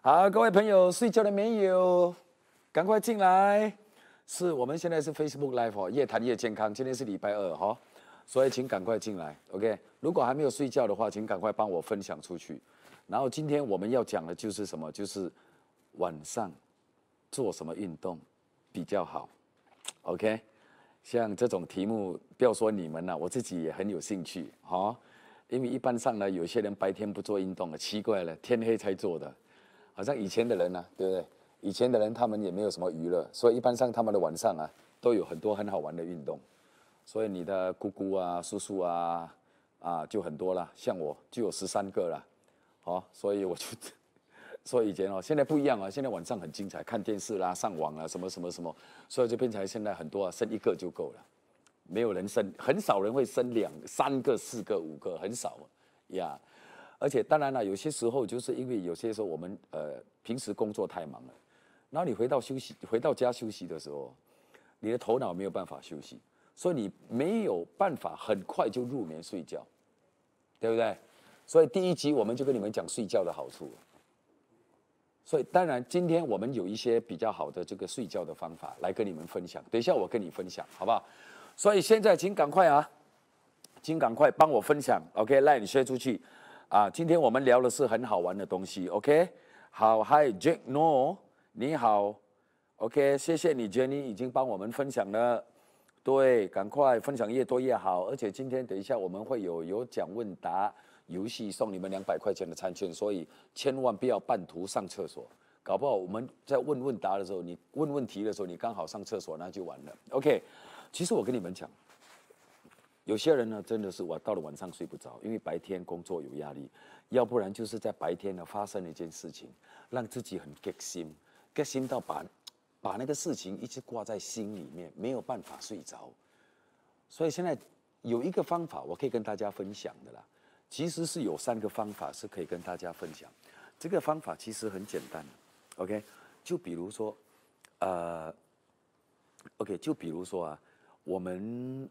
好，各位朋友，睡觉了没有？赶快进来。我们现在是 Facebook Live 哦，越谈越健康。今天是礼拜二哈，所以请赶快进来。OK， 如果还没有睡觉的话，请赶快帮我分享出去。然后今天我们要讲的就是什么？就是晚上做什么运动比较好。OK， 像这种题目，不要说你们了，我自己也很有兴趣哈。因为一般上呢，有些人白天不做运动了，奇怪了，天黑才做的。好像以前的人呢，对不对？以前的人他们也没有什么娱乐，所以一般上他们的晚上啊，都有很多很好玩的运动。所以你的姑姑啊、叔叔啊，就很多了。像我就有13个了，好，所以我就，所以以前哦，现在不一样啊，现在晚上很精彩，看电视啦、上网啦，什么什么什么，所以就变成现在很多啊，生一个就够了，没有人生，很少人会生3个、4个、5个，很少呀。而且当然了，有些时候就是因为有些时候我们平时工作太忙了，然后你回到家休息的时候，你的头脑没有办法休息，所以你没有办法很快就入眠睡觉，对不对？所以第一集我们就跟你们讲睡觉的好处。所以当然今天我们有一些比较好的这个睡觉的方法来跟你们分享，等一下我跟你分享，好不好？所以现在请赶快帮我分享 ，OK， 赖你share出去。今天我们聊的是很好玩的东西 ，OK？ 好 ，Hi Jack No， 你好 ，OK， 谢谢你 Jenny 已经帮我们分享了，对，赶快分享越多越好。而且今天等一下我们会有奖问答游戏送你们200块钱的餐券，所以千万不要半途上厕所，搞不好我们在问答的时候，你问问题的时候，你刚好上厕所，那就完了。OK， 其实我跟你们讲。有些人呢，真的是到了晚上睡不着，因为白天工作有压力，要不然就是在白天呢发生了一件事情，让自己很激心到把那个事情一直挂在心里面，没有办法睡着。所以现在有一个方法，我可以跟大家分享的啦。其实是有3个方法是可以跟大家分享。这个方法其实很简单 ，OK？ 就比如说，OK， 就比如说我们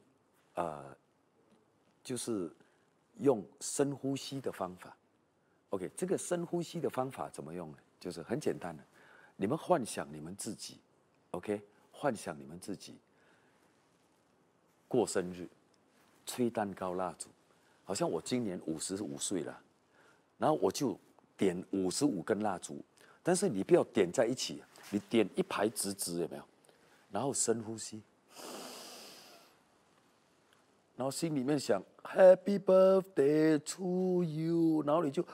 就是用深呼吸的方法 ，OK， 这个深呼吸的方法怎么用呢？就是很简单的，你们幻想你们自己 ，OK， 幻想你们自己过生日，吹蛋糕蜡烛，好像我今年55岁了，然后我就点55根蜡烛，但是你不要点在一起，你点一排直直，有没有？然后深呼吸。然后心里面想 Happy Birthday to you， 然后你就，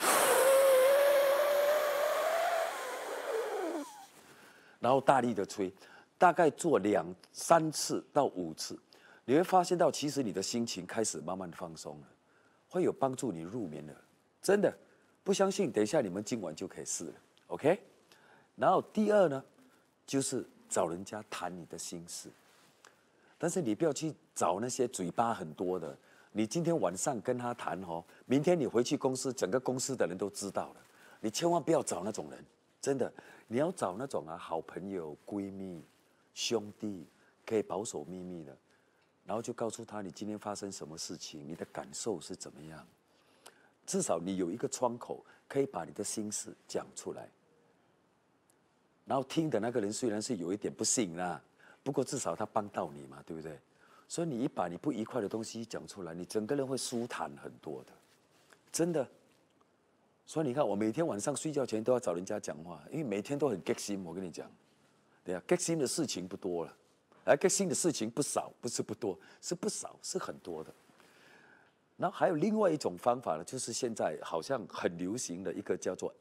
然后大力的吹，大概做2、3次到5次，你会发现到其实你的心情开始慢慢放松了，会有帮助你入眠的，真的，不相信等一下你们今晚就可以试了 ，OK？ 然后第2呢，就是找人家谈你的心事。但是你不要去找那些嘴巴很多的，你今天晚上跟他谈明天你回去公司，整个公司的人都知道了。你千万不要找那种人，真的，你要找那种好朋友、闺蜜、兄弟，可以保守秘密的，然后就告诉他你今天发生什么事情，你的感受是怎么样，至少你有一个窗口可以把你的心事讲出来。然后听的那个人虽然是有一点不信啦。不过至少他帮到你嘛，对不对？所以你一把你不愉快的东西讲出来，你整个人会舒坦很多的，真的。所以你看，我每天晚上睡觉前都要找人家讲话，因为每天都很激心。我跟你讲，对啊，激心的事情不多了，激心的事情不少，不是不多，是不少，是很多的。然后还有另外一种方法呢，就是现在好像很流行的一个叫做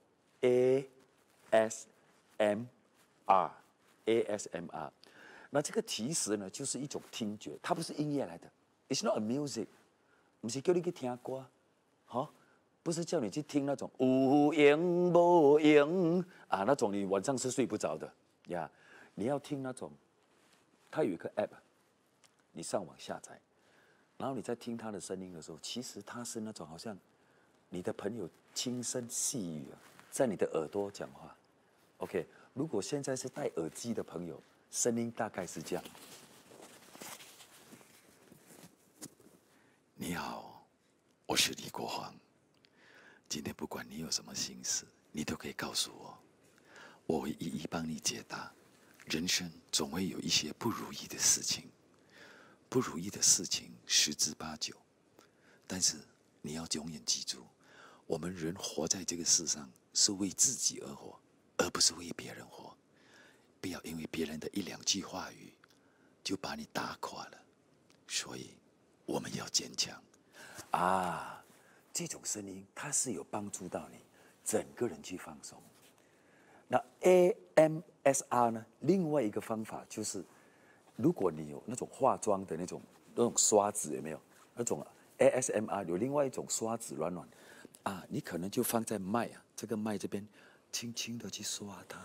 ASMR。那这个其实呢，就是一种听觉，它不是音乐来的 ，It's not a music， 不是叫你去听歌，不是叫你去听那种有影无影那种你晚上是睡不着的呀。你要听那种，它有一个 app， 你上网下载，然后你在听它的声音的时候，其实它是那种好像你的朋友轻声细语在你的耳朵讲话。OK， 如果现在是戴耳机的朋友。声音大概是这样。你好，我是李国煌。今天不管你有什么心事， 你都可以告诉我，我会一一帮你解答。人生总会有一些不如意的事情，不如意的事情十之八九，但是你要永远记住，我们人活在这个世上是为自己而活，而不是为别人活。不要因为别人的一两句话语就把你打垮了。所以我们要坚强啊！这种声音它是有帮助到你整个人去放松。那 AMSR 呢？另外一个方法就是，如果你有那种化妆的那种刷子，有没有？那种 ASMR 有另外一种刷子，软软啊，你可能就放在麦啊，这个麦这边，轻轻的去刷它，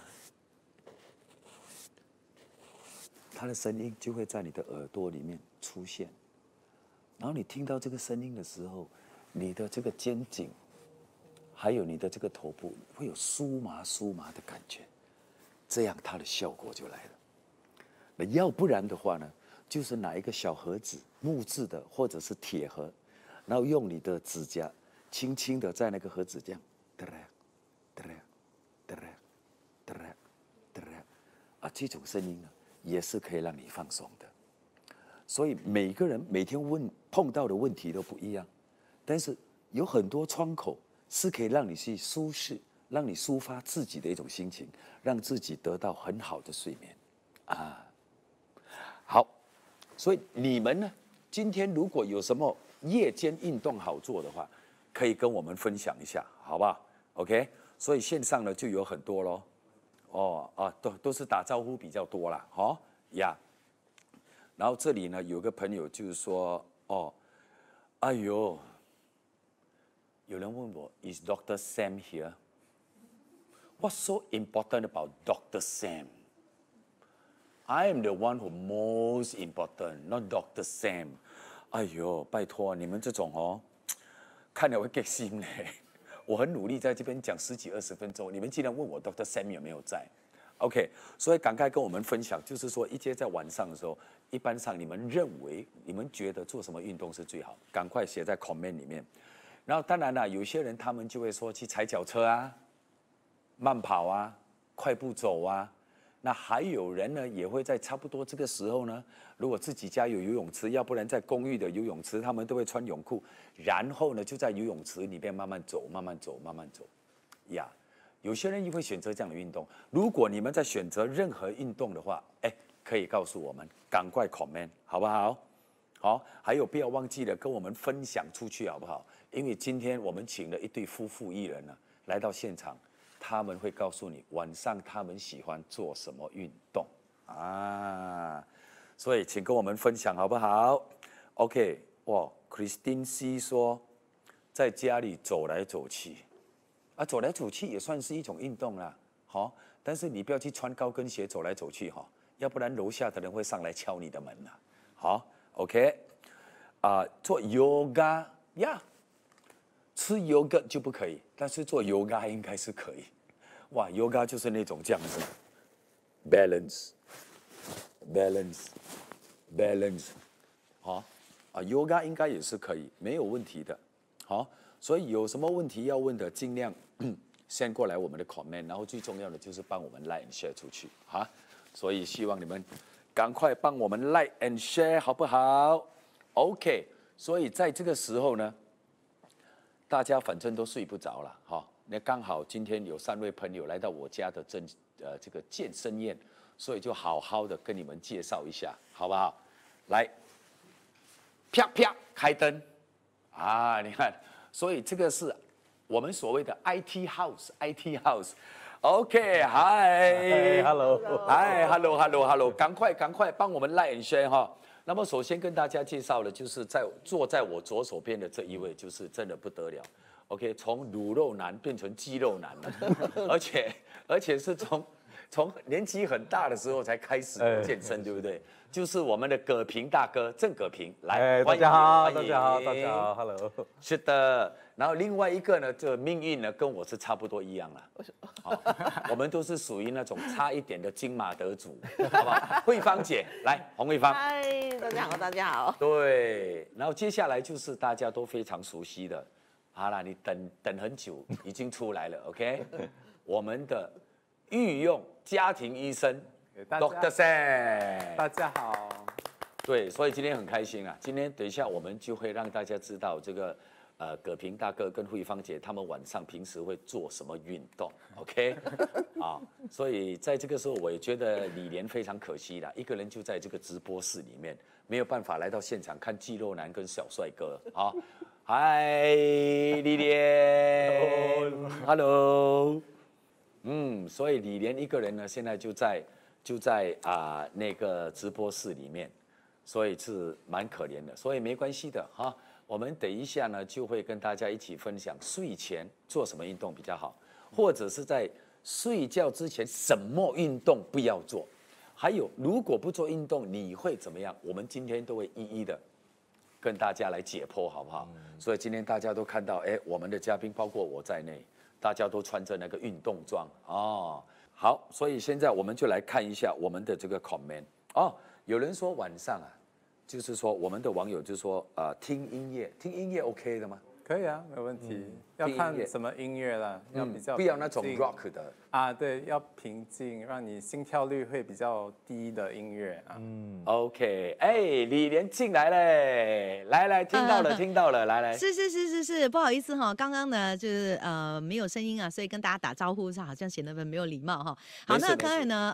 它的声音就会在你的耳朵里面出现。然后你听到这个声音的时候，你的这个肩颈，还有你的这个头部会有酥麻酥麻的感觉，这样它的效果就来了。那要不然的话呢，就是拿一个小盒子，木质的或者是铁盒，然后用你的指甲轻轻的在那个盒子这样，哒啦哒啦哒啦哒啦哒啦，啊，这种声音呢，也是可以让你放松的。所以每个人每天碰到的问题都不一样，但是有很多窗口是可以让你去舒适，让你抒发自己的一种心情，让自己得到很好的睡眠啊。好，所以你们呢，今天如果有什么夜间运动好做的话，可以跟我们分享一下，好不好 ？OK， 所以线上呢就有很多咯。哦啊，都是打招呼比较多啦，哈呀。然后这里呢有个朋友就是说，哦，哎呦，有人问我 ，Is Dr. Sam here? What's so important about Dr. Sam? I am the one who most important, not Dr. Sam. 哎呦，拜托你们这种哦，看了会给心嘞。我很努力在这边讲10几20分钟，你们竟然问我 Dr. Sam 有没有在？ OK， 所以赶快跟我们分享，就是说，一节在晚上的时候，一般上你们认为、你们觉得做什么运动是最好？赶快写在 comment 里面。然后当然了，有些人他们就会说去踩脚车啊、慢跑啊、快步走啊。那还有人呢，也会在差不多这个时候呢，如果自己家有游泳池，要不然在公寓的游泳池，他们都会穿泳裤，然后呢就在游泳池里面慢慢走、慢慢走、慢慢走，呀。有些人也会选择这样的运动。如果你们在选择任何运动的话，可以告诉我们，赶快 comment 好不好？好，还有不要忘记了跟我们分享出去好不好？因为今天我们请了一对夫妇艺人呢来到现场，他们会告诉你晚上他们喜欢做什么运动啊，所以请跟我们分享好不好 ？OK， 哇 ，Christine C 说在家里走来走去。啊，走来走去也算是一种运动啦，好，但是你不要去穿高跟鞋走来走去哈，要不然楼下的人会上来敲你的门啦。好 ，OK， 做 yoga 呀，吃 yoga 就不可以，但是做 yoga 应该是可以。哇 ，yoga 就是那种这样子 ，balance，好，yoga 应该也是可以，没有问题的，好。所以有什么问题要问的，尽量先过来我们的 comment， 然后最重要的就是帮我们 like and share 出去哈。所以希望你们赶快帮我们 like and share， 好不好 ？OK， 所以在这个时候呢，大家反正都睡不着了哈。那刚好今天有3位朋友来到我家的这个健身宴，所以就好好的跟你们介绍一下，好不好？来，啪啪开灯啊，你看。所以这个是我们所谓的 IT House，IT House。OK， 嗨 ，Hello， 嗨 ，Hello， 赶快帮我们 like and share 哈。那么首先跟大家介绍的就是坐在我左手边的这一位，就是真的不得了。OK， 从卤肉男变成肌肉男了，而且是从年纪很大的时候才开始健身，对不对？就是我们的葛平大哥郑葛平，来， 大家好，大家好，大家好 ，Hello。 是的，然后另外一个呢，这命运呢跟我是差不多一样啦。好，我们都是属于那种差一点的金马得主，好不好？慧芳姐，来，洪慧芳。 嗨，大家好，大家好。 对，然后接下来就是大家都非常熟悉的好了，你等很久，已经出来了，OK？ 我们的御用家庭医生 Dr. Sam， 大家好。 对，所以今天很开心啊！今天等一下我们就会让大家知道这个葛平大哥跟慧芳姐他们晚上平时会做什么运动 ，OK？ 啊，所以在这个时候我也觉得李莲非常可惜啦，一个人就在这个直播室里面，没有办法来到现场看肌肉男跟小帅哥啊。嗨，李莲 ，Hello， 所以李莲一个人呢，现在就在那个直播室里面。所以是蛮可怜的，所以没关系的哈。我们等一下呢，就会跟大家一起分享睡前做什么运动比较好，或者是在睡觉之前什么运动不要做，还有如果不做运动你会怎么样？我们今天都会一一的跟大家来解剖，好不好？所以今天大家都看到，我们的嘉宾包括我在内，大家都穿着那个运动装哦。好，所以现在我们就来看一下我们的这个 comment 哦。有人说晚上啊，就是说我们的网友就说听音乐 OK 的吗？ 可以啊，没有问题。要看什么音乐啦，要比较不要那种 rock 的啊，对，要平静，让你心跳率会比较低的音乐啊。 OK， 李莲进来嘞，来，听到了，来。 是，不好意思哈，刚刚呢就是没有声音啊，所以跟大家打招呼好像显得没有礼貌哈。好，那刚才呢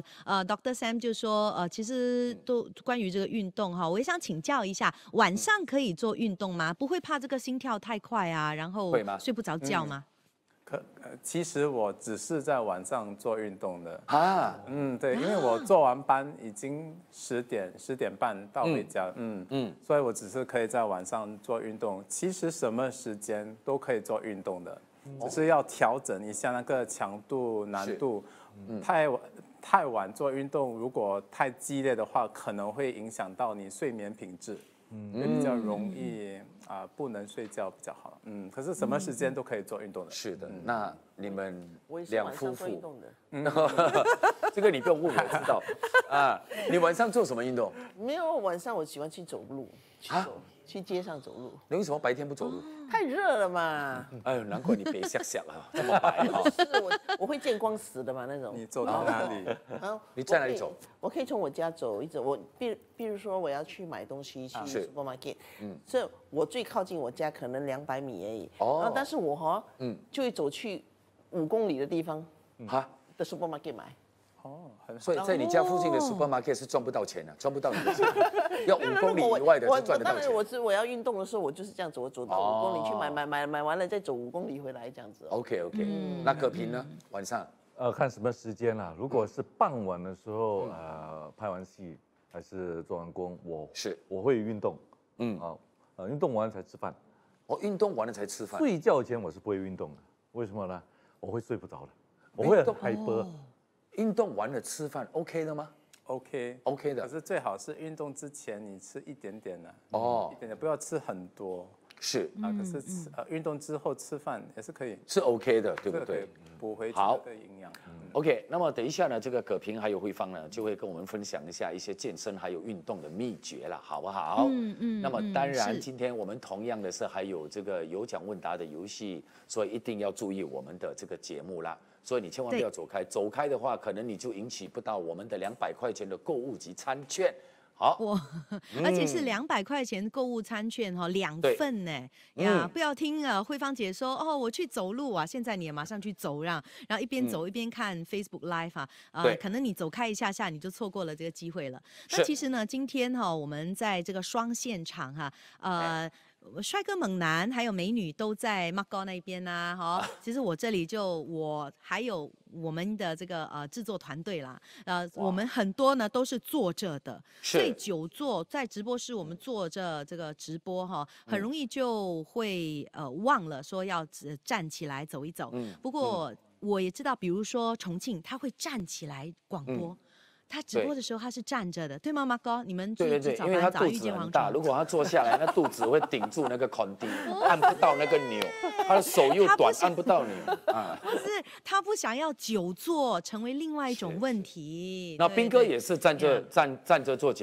Dr. Sam 就说其实都关于这个运动哈，我也想请教一下，晚上可以做运动吗？不会怕这个心跳太快啊，然后睡不着觉吗？ 其实我只是在晚上做运动的啊。 对，因为我做完班已经10点半到回家，所以我只是可以在晚上做运动。其实什么时间都可以做运动的，只是要调整一下那个强度、难度。太晚做运动，如果太激烈的话，可能会影响到你睡眠品质。会比较容易不能睡觉比较好。可是什么时间都可以做运动的。 是的，那你们两夫妇，这个你不用问，我知道啊。你晚上做什么运动？ 没有，晚上我喜欢去走路，去街上走路。 你为什么白天不走路？ 太热了嘛。 哎呦，难怪你别想啊，这么白啊。 是我会见光死的嘛那种。 你走到哪里？ 你在哪里走？ 我可以从我家走一走。我比如说我要去买东西去 supermarket，所以我最靠近我家可能200米而已。哦。但是我就会走去5公里的地方的 supermarket 买。 所以在你家附近的 supermarket 是赚不到钱的，赚不到你的钱，要5公里以外的才赚得到钱。 当然我要运动的时候，我就是这样走，我走到5公里去买完了再走5公里回来这样子。 OK， 那葛平呢？晚上看什么时间啦？如果是傍晚的时候，拍完戏还是做完工，我会运动，运动完才吃饭。 运动完了才吃饭。 睡觉前我是不会运动的，为什么呢？我会睡不着的，我会很嗨波。 运动完了吃饭 OK 的吗 ？OK 的。 可是最好是运动之前你吃一点点的，一点点，不要吃很多。 是可是运动之后吃饭也是可以， 是 OK 的，对不对？ 补回这个营养。 OK， 那么等一下呢，这个葛平还有慧芳呢，就会跟我们分享一下一些健身还有运动的秘诀了，好不好？那么当然，今天我们同样的是还有这个有奖问答的游戏，所以一定要注意我们的这个节目啦。所以你千万不要走开，走开的话，可能你就引起不到我们的200块钱的购物及餐券。好， 而且是200块钱购物餐券2份呢呀！不要听慧芳姐说我去走路啊，现在你也马上去走，然后一边走一边看 Facebook Live 可能你走开一下下，你就错过了这个机会了。那其实呢，今天我们在这个双现场帅哥猛男还有美女都在 Marco 那边啊，其实我这里我还有我们的这个制作团队啦，我们很多呢都是坐着的，所以久坐在直播室，我们坐着这个直播很容易就会忘了说要站起来走一走。不过我也知道，比如说重庆，他会站起来广播。他直播的时候他是站着的，对吗，马哥？你们对，因为他肚子很大，如果他坐下来，那肚子会顶住那个孔钉，按不到那个钮，他的手又短，按不到钮不是，他不想要久坐成为另外一种问题。 那斌哥也是站着做节目，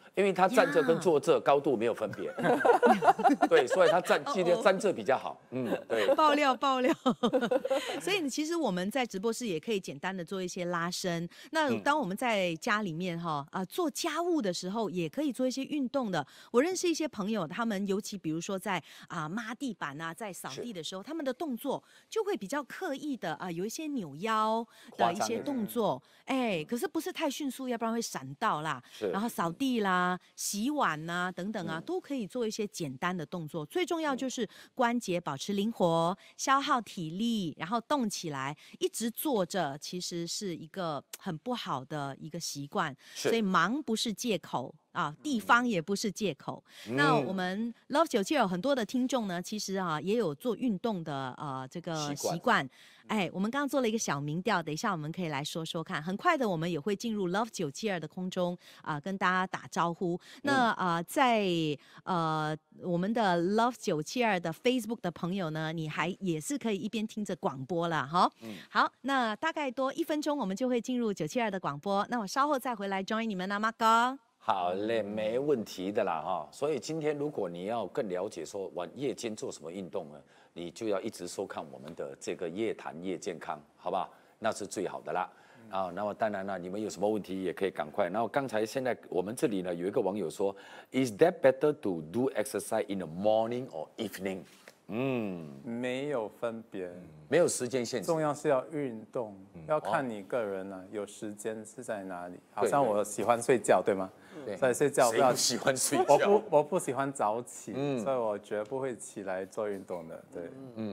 因为他站着跟坐着高度没有分别，对，所以他今天站着比较好。对。 爆料。所以其实我们在直播室也可以简单的做一些拉伸。那当我们在家里面做家务的时候，也可以做一些运动的。我认识一些朋友，他们尤其比如说在抹地板啊，在扫地的时候，他们的动作就会比较刻意的有一些扭腰的一些动作。可是不是太迅速，要不然会闪到啦。然后扫地啦、洗碗啊等等啊，都可以做一些简单的动作。最重要就是关节保持灵活，消耗体力，然后动起来。一直坐着其实是一个很不好的一个习惯，所以忙不是借口。地方也不是借口。那我们 Love 972有很多的听众呢，其实也有做运动的这个习惯。我们刚刚做了一个小民调，等一下我们可以来说说看。很快的，我们也会进入 Love 972的空中跟大家打招呼。那在我们的 Love 972的 Facebook 的朋友呢，你也是可以一边听着广播了哈。好，那大概多1分钟，我们就会进入972的广播。那我稍后再回来 join 你们啊，马哥。 好嘞，没问题的啦哈。所以今天如果你要更了解说夜间做什么运动呢，你就要一直收看我们的这个夜谈夜健康，好不好？那是最好的啦。那么当然了，你们有什么问题也可以赶快。然后现在我们这里呢有一个网友说 ，Is that better to do exercise in the morning or evening？ 没有分别， 没有时间限制， 重要是要运动，要看你个人有时间是在哪里。好像我喜欢睡觉，对吗？所以睡觉谁不喜欢睡觉？ 我不喜欢早起，所以我绝不会起来做运动的。对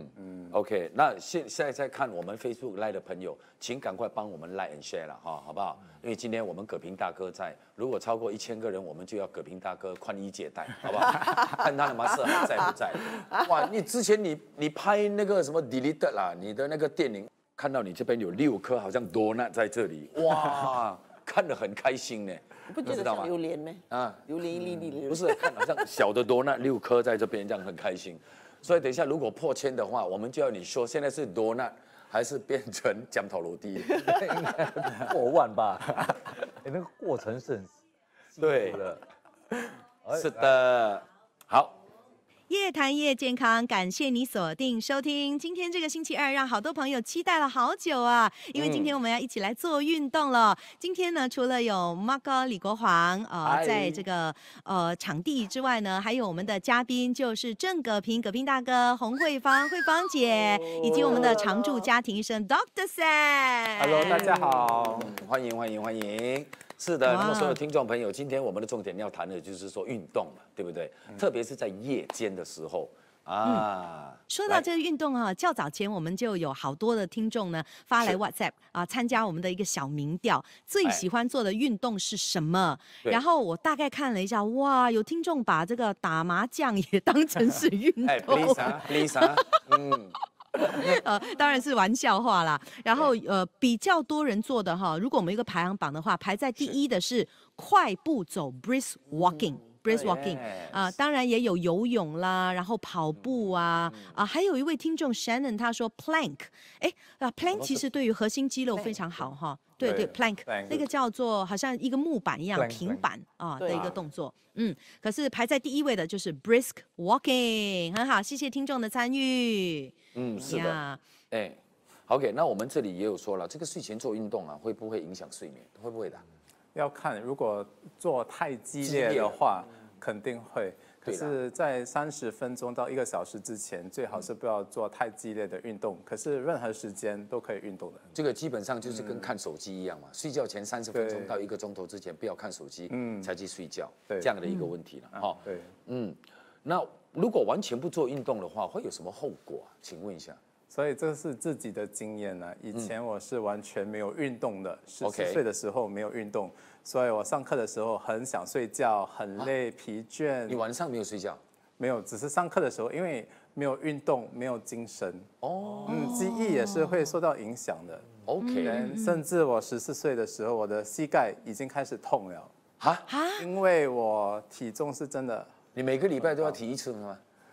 ，OK， 那现在在看我们 Facebook Live 的朋友，请赶快帮我们 Like and Share 了哈，好不好？因为今天我们葛平大哥在，如果超过1000个人，我们就要葛平大哥宽衣解带，好不好？看他的马斯还在不在？哇，你之前你拍那个什么 Delete 啦，你的那个电影，看到你这边有6颗好像多纳在这里，哇，看得很开心呢。 你不觉得像榴莲吗？榴莲一粒粒的。 不是，看好像小的多纳6颗在这边，这样很开心。所以等一下如果破1000的话，我们就要你说现在是多纳还是变成酱头楼梯？ 应该过万吧？那个过程是很对的，是的，好。 夜谈夜健康，感谢你锁定收听。今天这个星期二，让好多朋友期待了好久啊！因为今天我们要一起来做运动了。今天呢，除了有 Mark 李国煌在这个场地之外呢，还有我们的嘉宾就是郑葛平大哥、洪慧芳姐，以及我们的常驻家庭医生 Dr. Sam。 Hello， 大家好， 欢迎。是的，那么所有听众朋友，今天我们的重点要谈的就是说运动嘛，对不对？特别是在夜间的时候说到这个运动较早前我们就有好多的听众呢发来 WhatsApp 参加我们的一个小民调，最喜欢做的运动是什么？然后我大概看了一下，哇，有听众把这个打麻将也当成是运动。 Lisa， 当然是玩笑话啦。然后比较多人做的如果我们一个排行榜的话，排在第1的是快步走 brisk walking。brisk walking 当然也有游泳啦，然后跑步还有一位听众 Shannon 他说 plank，plank 其实对于核心肌肉非常好对 plank 那个叫做好像一个木板一样平板的一个动作，可是排在第1位的就是 brisk walking， 很好，谢谢听众的参与。 是的，OK， 那我们这里也有说了，这个睡前做运动会不会影响睡眠？会不会的？ 要看，如果做太激烈的话，肯定会。可是，在30分钟到1个小时之前，最好是不要做太激烈的运动。可是任何时间都可以运动的。 这个基本上就是跟看手机一样嘛，睡觉前30分钟到1个钟头之前不要看手机，才去睡觉，这样的一个问题了。 对， 那如果完全不做运动的话，会有什么后果啊？请问一下。 所以这是自己的经验呢。以前我是完全没有运动的，14岁的时候没有运动，所以我上课的时候很想睡觉，很累、疲倦。 你晚上没有睡觉？ 没有，只是上课的时候，因为没有运动，没有精神。记忆也是会受到影响的。 OK， 甚至我14岁的时候，我的膝盖已经开始痛了。因为我体重是真的。 你每个礼拜都要提1次吗？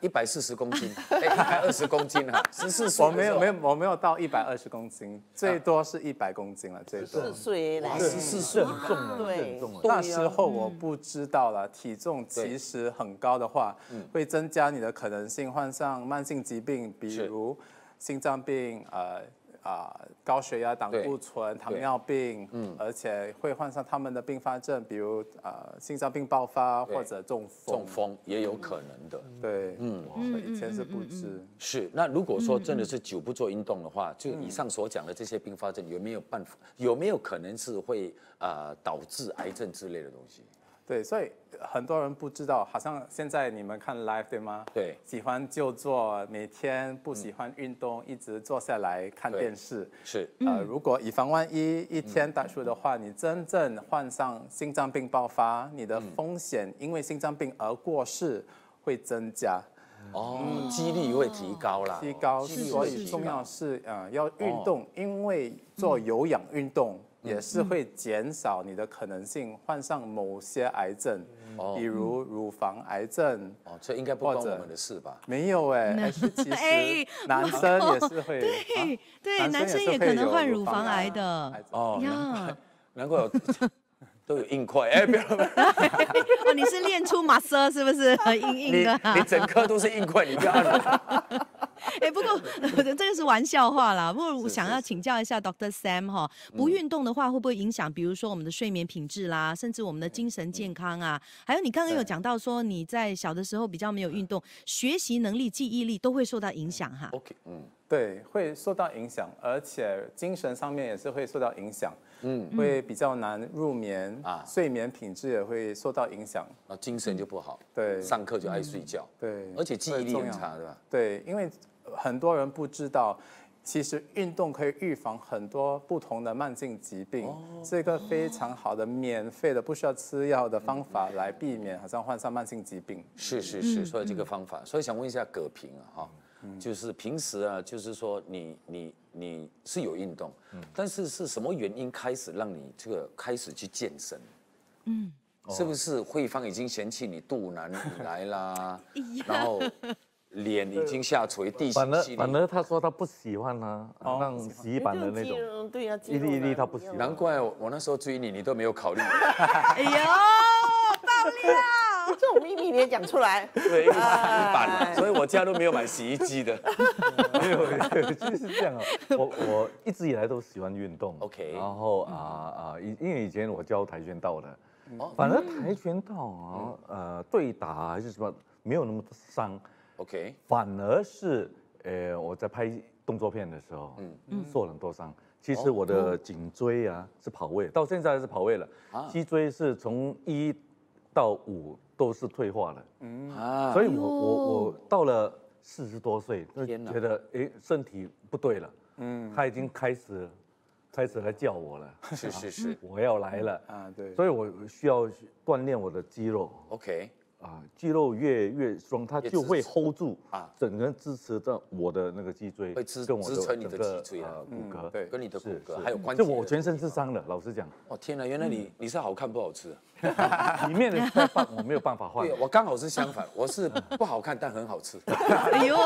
140公斤，120公斤哈，14岁。 我没有到120公斤，最多是100公斤了，最多。 4岁来 14岁很重了， 对， 那时候我不知道了，体重其实很高的话，会增加你的可能性患上慢性疾病，比如心脏病、高血压、胆固醇、糖尿病，而且会患上他们的并发症，比如心脏病爆发或者中风。 中风也有可能的。 对，以前是不知。 是，那如果说真的是久不做运动的话，就以上所讲的这些并发症，有没有办法？有没有可能是会导致癌症之类的东西？ 对，所以很多人不知道，好像现在你们看 live 对吗？ 对， 喜欢就坐，每天不喜欢运动，一直坐下来看电视。 是， 如果以防万一，一天打数的话，你真正患上心脏病爆发，你的风险因为心脏病而过世会增加。 几率会提高啦， 提高，所以重要是要运动，因为做有氧运动也是会减少你的可能性患上某些癌症，比如乳房癌症。 这应该不关我们的事吧？ 没有其实男生也是会， 对，男生也可能患乳房癌的。 难怪都有硬块，不要！ 你是练出马色是不是？硬硬的。 你整颗都是硬块，你不要按。 不过这个是玩笑话啦。不过我想要请教一下 Dr. Sam 哈，不运动的话会不会影响，比如说我们的睡眠品质啦，甚至我们的精神健康啊？还有你刚刚有讲到说你在小的时候比较没有运动，学习能力、记忆力都会受到影响哈。 OK， 对，会受到影响，而且精神上面也是会受到影响。会比较难入眠睡眠品质也会受到影响， 精神就不好， 对， 上课就爱睡觉， 对， 而且记忆力很差，对吧？ 对，因为很多人不知道，其实运动可以预防很多不同的慢性疾病，是一个非常好的免费的不需要吃药的方法来避免好像患上慢性疾病。 是，所以这个方法，所以想问一下葛平就是平时就是说你是有运动，但是是什么原因开始让你这个开始去健身？是不是慧芳已经嫌弃你肚腩来啦，然后脸已经下垂，地形稀里？ 反而他说他不喜欢让洗衣板的那种， 对呀， 一粒一粒他不喜欢。 难怪我那时候追你都没有考虑。 哎呦，爆料！ 这种秘密你也讲出来？ 对，因为洗衣板，所以我家都没有买洗衣机的。 没有，就是这样我一直以来都喜欢运动。 OK。 然后因为以前我教跆拳道的，反而跆拳道对打还是什么没有那么伤。OK。反而是我在拍动作片的时候，受了很多伤。其实我的颈椎是跑位，到现在还是跑位了。脊椎是从1到5都是退化了。所以我到了40多岁，就觉得身体不对了。他已经开始来叫我了。 是， 我要来了对。 所以我需要锻炼我的肌肉。 OK。 肌肉越strong，它就会 hold 住整个支持着我的那个脊椎， 会支撑你的脊椎骨骼， 对，跟你的骨骼还有关节。 就我全身是伤的，老实讲。 天哪，原来你是好看不好吃。 里面的菜饭我没有办法换。 对，我刚好是相反，我是不好看但很好吃。 哎呦，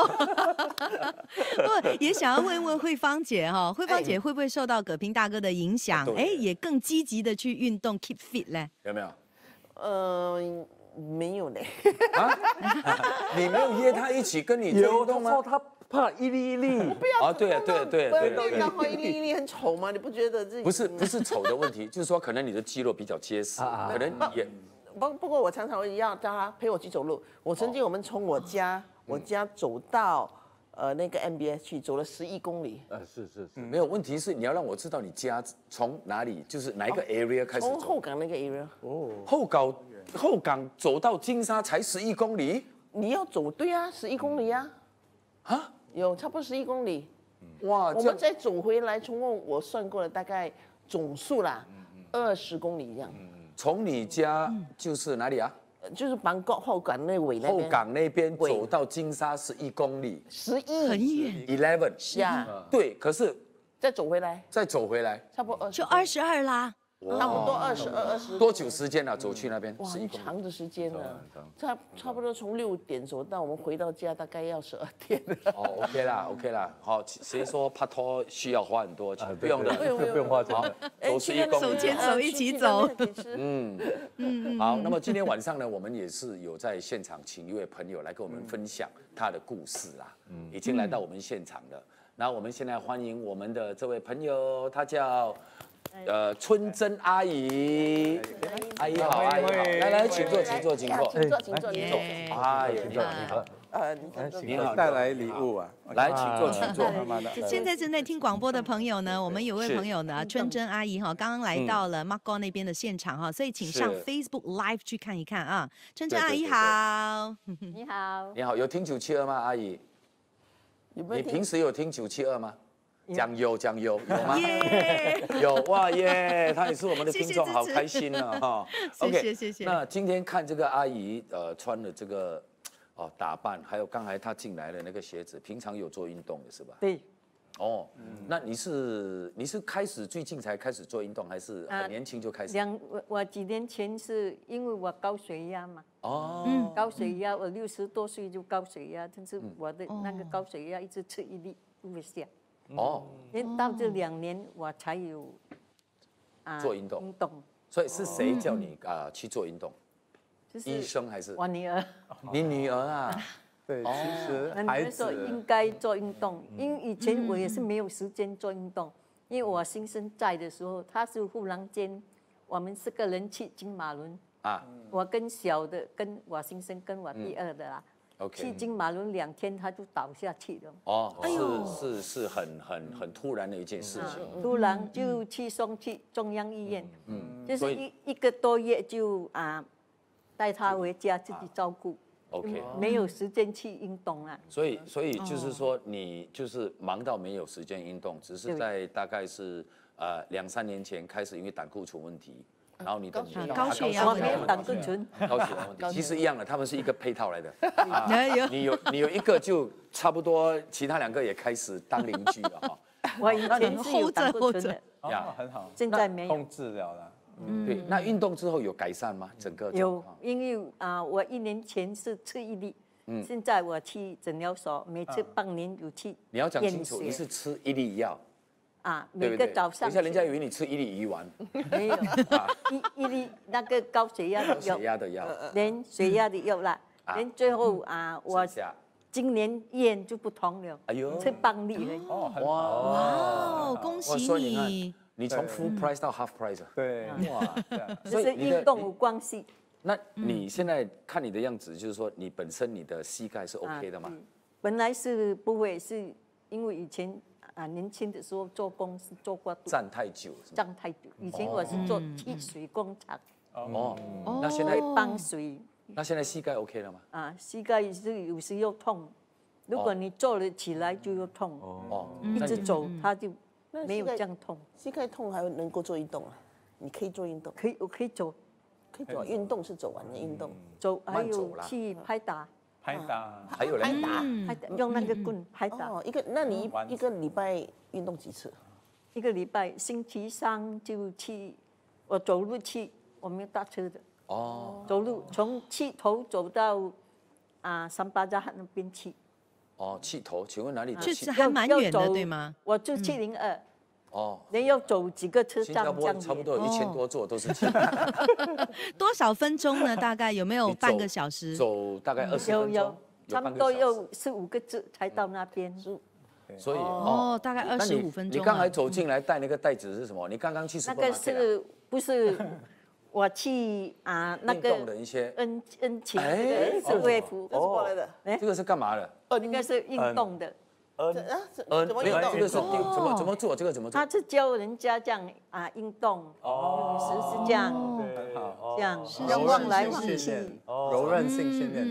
也想要问问慧芳姐慧芳姐会不会受到葛平大哥的影响？也更积极的去运动 keep fit 嘞？ 有没有？ 没有嘞。 你没有约他一起跟你运动吗？ 他怕一粒一粒。 不要对。 然后一粒一粒很丑吗？你不觉得自己？ 不是丑的问题，就是说可能你的肌肉比较结实，可能也。 不过我常常会要叫他陪我去走路。我们从我家走到那个 MBS 去，走了11公里。 是， 没有问题是你要让我知道你家从哪里，就是哪一个 area 开始走。 从后港那个 area。 后港走到金沙才11公里。 你要走对啊，11公里啊。有差不多11公里。 哇！ 我们再走回来，总共我算过了，大概总数啦，20公里这样。 从你家就是哪里啊？ 就是后港那尾那边。 后港那边走到金沙11公里。 11。 很远。 11。 呀。 对，可是再走回来。 差不多就22啦。 差不多22、20。 多久时间啊？走去那边？ 哇，很长的时间了， 长差不多从6点走到我们回到家，大概要12点。 哦，OK 啦。好，谁说拍拖需要花很多钱？不用的， 不用花钱。 走11公里。 手牵手一起走。 好，那么今天晚上呢，我们也是有在现场请一位朋友来跟我们分享他的故事啦。已经来到我们现场了。那我们现在欢迎我们的这位朋友，他叫春珍阿姨。阿姨好，阿姨好，来，请坐。 请坐。 哎， 你好，带来礼物啊！ 来，请坐。 现在正在听广播的朋友呢，我们有位朋友呢，春珍阿姨哈，刚刚来到了 Marco 那边的现场哈，所以请上 Facebook Live 去看一看啊。春珍阿姨好， 你好， 你好，有听972吗，阿姨？你平时有听972吗？讲有吗？有哇耶！他也是我们的听众，好开心啊哈。 谢谢。 那今天看这个阿姨穿的这个打扮，还有刚才她进来的那个鞋子，平常有做运动的是吧？ 对。 哦，那你是最近才开始做运动，还是很年轻就开始？ 我几年前是因为我高血压嘛。 哦。 高血压，我60多岁就高血压，但是我的那个高血压一直吃一粒不会下。哦。到这2年我才有做运动。 运动。 所以是谁叫你去做运动？医生还是？ 我女儿。 你女儿啊？ 对，其实孩子说应该做运动，因为以前我也是没有时间做运动，因为我先生在的时候，他是忽然间，我们4个人去金马伦啊，我跟小的，跟我先生，跟我第2的啦，去金马伦2天他就倒下去了。 哦，是很突然的一件事情。 突然就送去中央医院，就是一个多月就带他回家自己照顾。OK， 没有时间去运动啊。 所以就是说，你就是忙到没有时间运动，只是在大概是2、3年前开始，因为胆固醇问题，然后你的高血压没有胆固醇， 高血压问题，其实一样的，他们是一个配套来的。你有一个就差不多，其他2个也开始当邻居了哈。 我以前是有胆固醇的， 很好， 现在没有控制了啦。 对，那运动之后有改善吗？整个有，因为我1年前是吃1粒，现在我去诊疗所，每次半年有去。 你要讲清楚，你是吃1粒药每个早上。 等一下人家以为你吃1粒鱼丸。 没有一粒那个高血压的药，连血压的药啦，连最后我今年验就不同了，吃半粒而已。 哇，恭喜你！ 你从 full price 到 half price， 对，哇， 这是运动有关系。 那你现在看你的样子，就是说你本身你的膝盖是 OK 的吗？ 本来是不会，是因为以前年轻的时候做工是做过站太久。 以前我是做汽水工厂。 那现在帮水。 那现在膝盖 OK 了吗？ 膝盖是有时又痛，如果你坐了起来就又痛。一直走它就。没有这样痛， 膝盖痛还能够做运动啊？你可以做运动， 我可以走， 运动是走完的运动， 走还有去拍打， 还有拍打， 用那个棍拍打。 那你一个礼拜运动几次 ？1个礼拜，星期3就去，我走路去，我没有搭车的。走路从气头走到三八扎那边去。 气头，请问哪里？ 就是还蛮远的，对吗？ 我住702。你要走几个车站？ 新加坡差不多有1000多座都是气头。 多少分钟呢？大概有没有半个小时？ 走大概20分钟。 有，差不多要15个字才到那边。 所以大概25分钟。 你刚才走进来带那个袋子是什么？你刚刚去 supermarket 那个是不是？我去那个恩情是卫福过来的， 这个是干嘛的？ 应该是运动的。 怎么运动？ 这个是怎么做？这个怎么做？ 他是教人家这样运动，有时是这样，这样望来望去， 柔韧性训练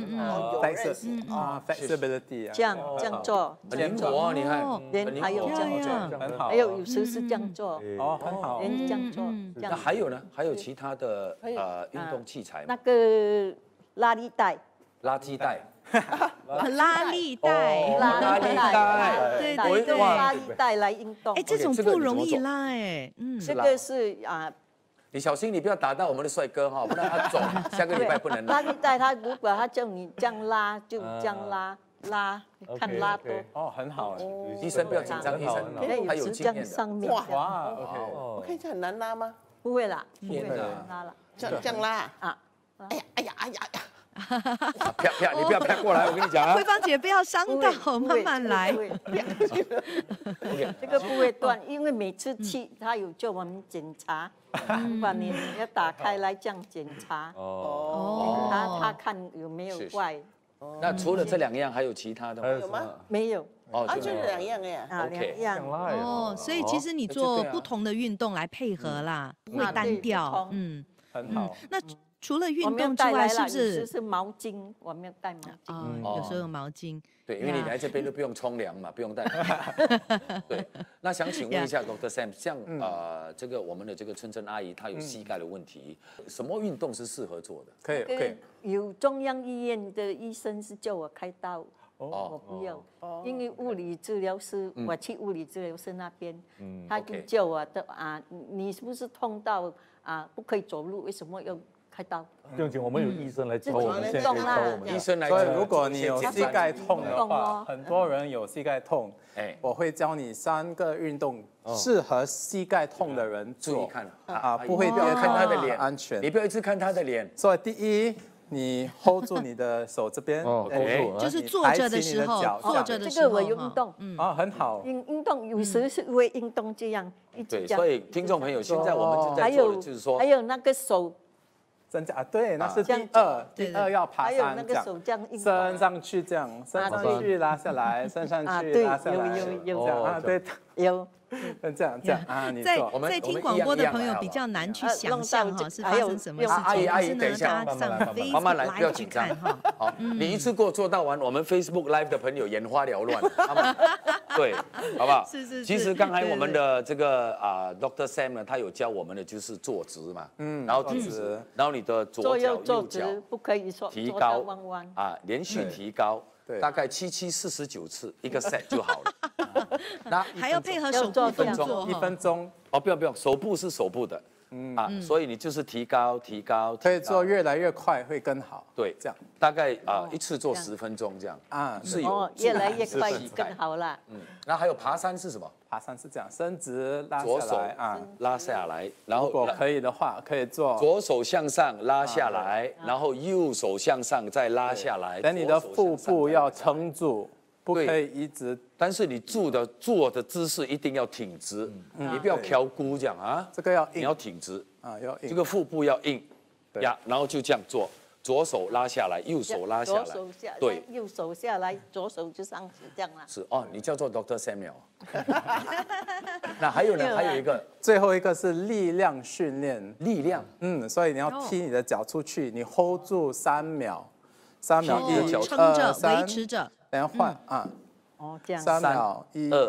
，flexibility 这样做， 灵活，你看， 还有这样做， 很好， 还有时是这样做， 很好， 这样做，这样。 那还有呢？还有其他的运动器材吗？ 那个拉力带， 垃圾袋。 拉力带，对， 拉力带来运动。 这种不容易拉， 这个是你小心，你不要打到我们的帅哥哈，不然他走下个礼拜不能来。 他带他，如果他叫你这样拉，就这样拉，看拉多。 哦，很好。 医生不要紧张，医生他有经验的。 上面哇 ，OK。 我看一下很难拉吗？ 不会啦，不会天哪拉了。 这样拉啊！ 哎呀！ 啪，你不要啪过来，我跟你讲啊慧。芳姐不要伤到，慢慢来。 这个不会断，因为每次去他有叫我们检查，把你要打开来这样检查。 哦， 他看有没有坏。 那除了这2样，还有其他的吗？ 有吗？ 没有。 就是2样哎。 啊，2样。 哦，所以其实你做不同的运动来配合啦，不会单调。 很好。 那除了运动之外，是不是？ 是毛巾，我们要带毛巾。 有时候有毛巾。 对，因为你来这边都不用冲凉嘛，不用带。对，那想请问一下 Dr. Sam， 像这个我们的这个春珍阿姨，她有膝盖的问题，什么运动是适合做的？ 可以。 有中央医院的医生是叫我开刀，我不要，因为物理治疗师，我去物理治疗师那边，他就叫我的你是不是痛到不可以走路？为什么要开刀？ 不用紧，我们有医生来教我们，现在可以教我们。 医生来。 所以如果你有膝盖痛的话，很多人有膝盖痛，我会教你3个运动，适合膝盖痛的人做。 注意看不会不要看他的脸， 安全。 你不要一直看他的脸。 所以第一，你 hold 住你的手这边， 就是坐着的时候， 这个我有运动， 很好。 运动有时是会运动这样一直对，所以听众朋友，现在我们正在做的就是说， 还有那个手。 增加对，那是第2要爬山这样，升上去这样，升上去拉下来，升上去拉下来， 有对， 有。 这样你做。 在听广播的朋友比较难去想象哈，是发生什么事情？ 阿姨，等一下，慢慢来，不要紧张。好，你一次给我做到完，我们 Facebook Live 的朋友眼花缭乱，对，好不好？ 是。 其实刚才我们的这个Dr. Sam 呢，他有教我们的就是坐直嘛，然后挺直，然后你的左脚右脚不可以提高连续提高。大概749次一个 set 就好了。 那还要配合手部动作 ，1分钟。 不用，手部是手部的。所以你就是提高， 可以做越来越快会更好。 对，这样大概一次做10分钟这样是有越来越快更好了。 然后还有爬山是什么？ 爬山是这样，伸直拉下来拉下来，然后如果可以的话，可以做左手向上拉下来，然后右手向上再拉下来。 等你的腹部要撑住，不可以一直。 但是你坐的姿势一定要挺直，你不要挑骨这样这个要硬， 你要挺直要硬， 这个腹部要硬呀，然后就这样做。左手拉下来，右手拉下来， 对，右手下来，左手就上去，这样啦。 是你叫做 Dr. Samuel。那还有呢？还有一个， 最后一个是力量训练。 力量， 所以你要踢你的脚出去，你 hold 住3秒，1、 2、3，维持着， 然后换这样 ，3秒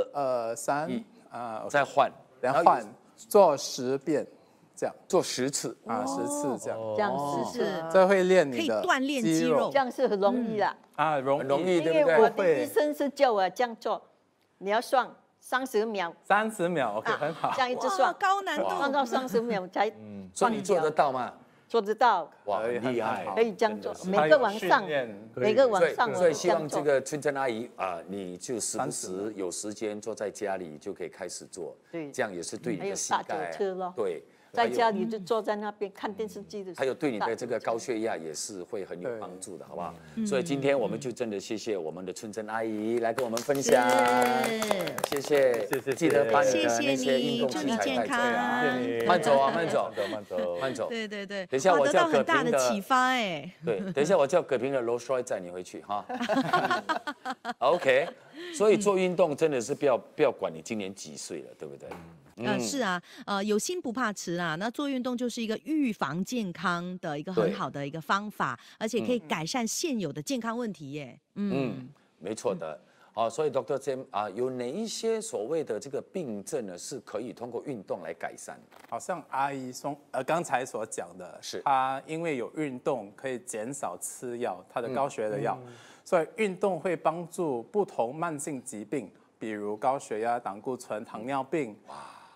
，1、2、3， 再换， 然后换，做10遍。这样做10次 10次这样， 这样10次， 这会练你的可以锻炼肌肉， 这样是很容易的很容易，对不对？ 因为我的医生是叫我这样做，你要算30秒 ，30秒 ，OK， 很好， 这样一直算， 高难度， 算到30秒才所以你做得到吗？ 做得到， 哇，很厉害， 可以这样做，每个晚上， 所以希望这个春珍阿姨你就时不时有时间坐在家里就可以开始做， 对， 这样也是对你的膝盖，对。 在家里就坐在那边看电视机的时候， 还有对你的这个高血压也是会很有帮助的，好不好？所以今天我们就真的谢谢我们的春珍阿姨来跟我们分享，谢谢，记得把你的那些运动器材带走啊，慢走啊，慢走， 对， 等一下我叫很大的启发哎， 对，等一下我叫葛平的罗帅载你回去哈。OK， 所以做运动真的是不要管你今年几岁了，对不对？ 是啊，有心不怕迟啊。那做运动就是一个预防健康的一个很好的一个方法，而且可以改善现有的健康问题耶。 没错的。所以 Dr. Sam 有哪一些所谓的这个病症呢，是可以通过运动来改善的？ 好像阿姨刚才所讲的，是她因为有运动可以减少吃药，她的高血压的药，所以运动会帮助不同慢性疾病，比如高血压、胆固醇、糖尿病。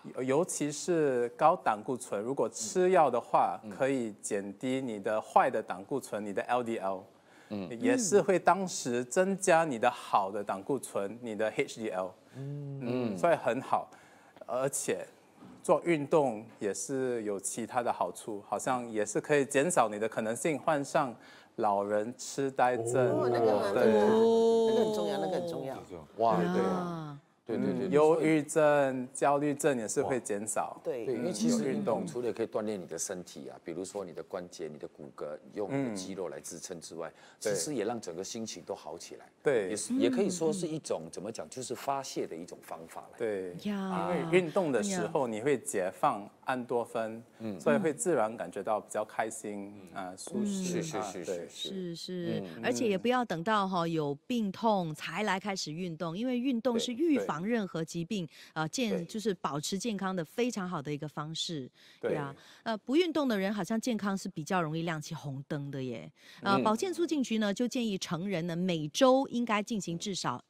尤其是高胆固醇，如果吃药的话，可以减低你的坏的胆固醇，你的 LDL，也是会当时增加你的好的胆固醇，你的 HDL，所以很好，而且做运动也是有其他的好处，好像也是可以减少你的可能性患上老人痴呆症。 那个很重要，那个很重要。 哇，对， 忧郁症、焦虑症也是会减少。 对， 因为其实运动除了可以锻炼你的身体啊，比如说你的关节、你的骨骼，用你的肌肉来支撑之外，其实也让整个心情都好起来。 对， 也可以说是一种怎么讲，就是发泄的一种方法了。 对，因为运动的时候你会解放胺多酚，所以会自然感觉到比较开心舒适。 是，而且也不要等到有病痛才来开始运动，因为运动是预防任何疾病就是保持健康的非常好的一个方式。对啊，不运动的人好像健康是比较容易亮起红灯的耶。保健促进局呢就建议成人呢每周应该进行至少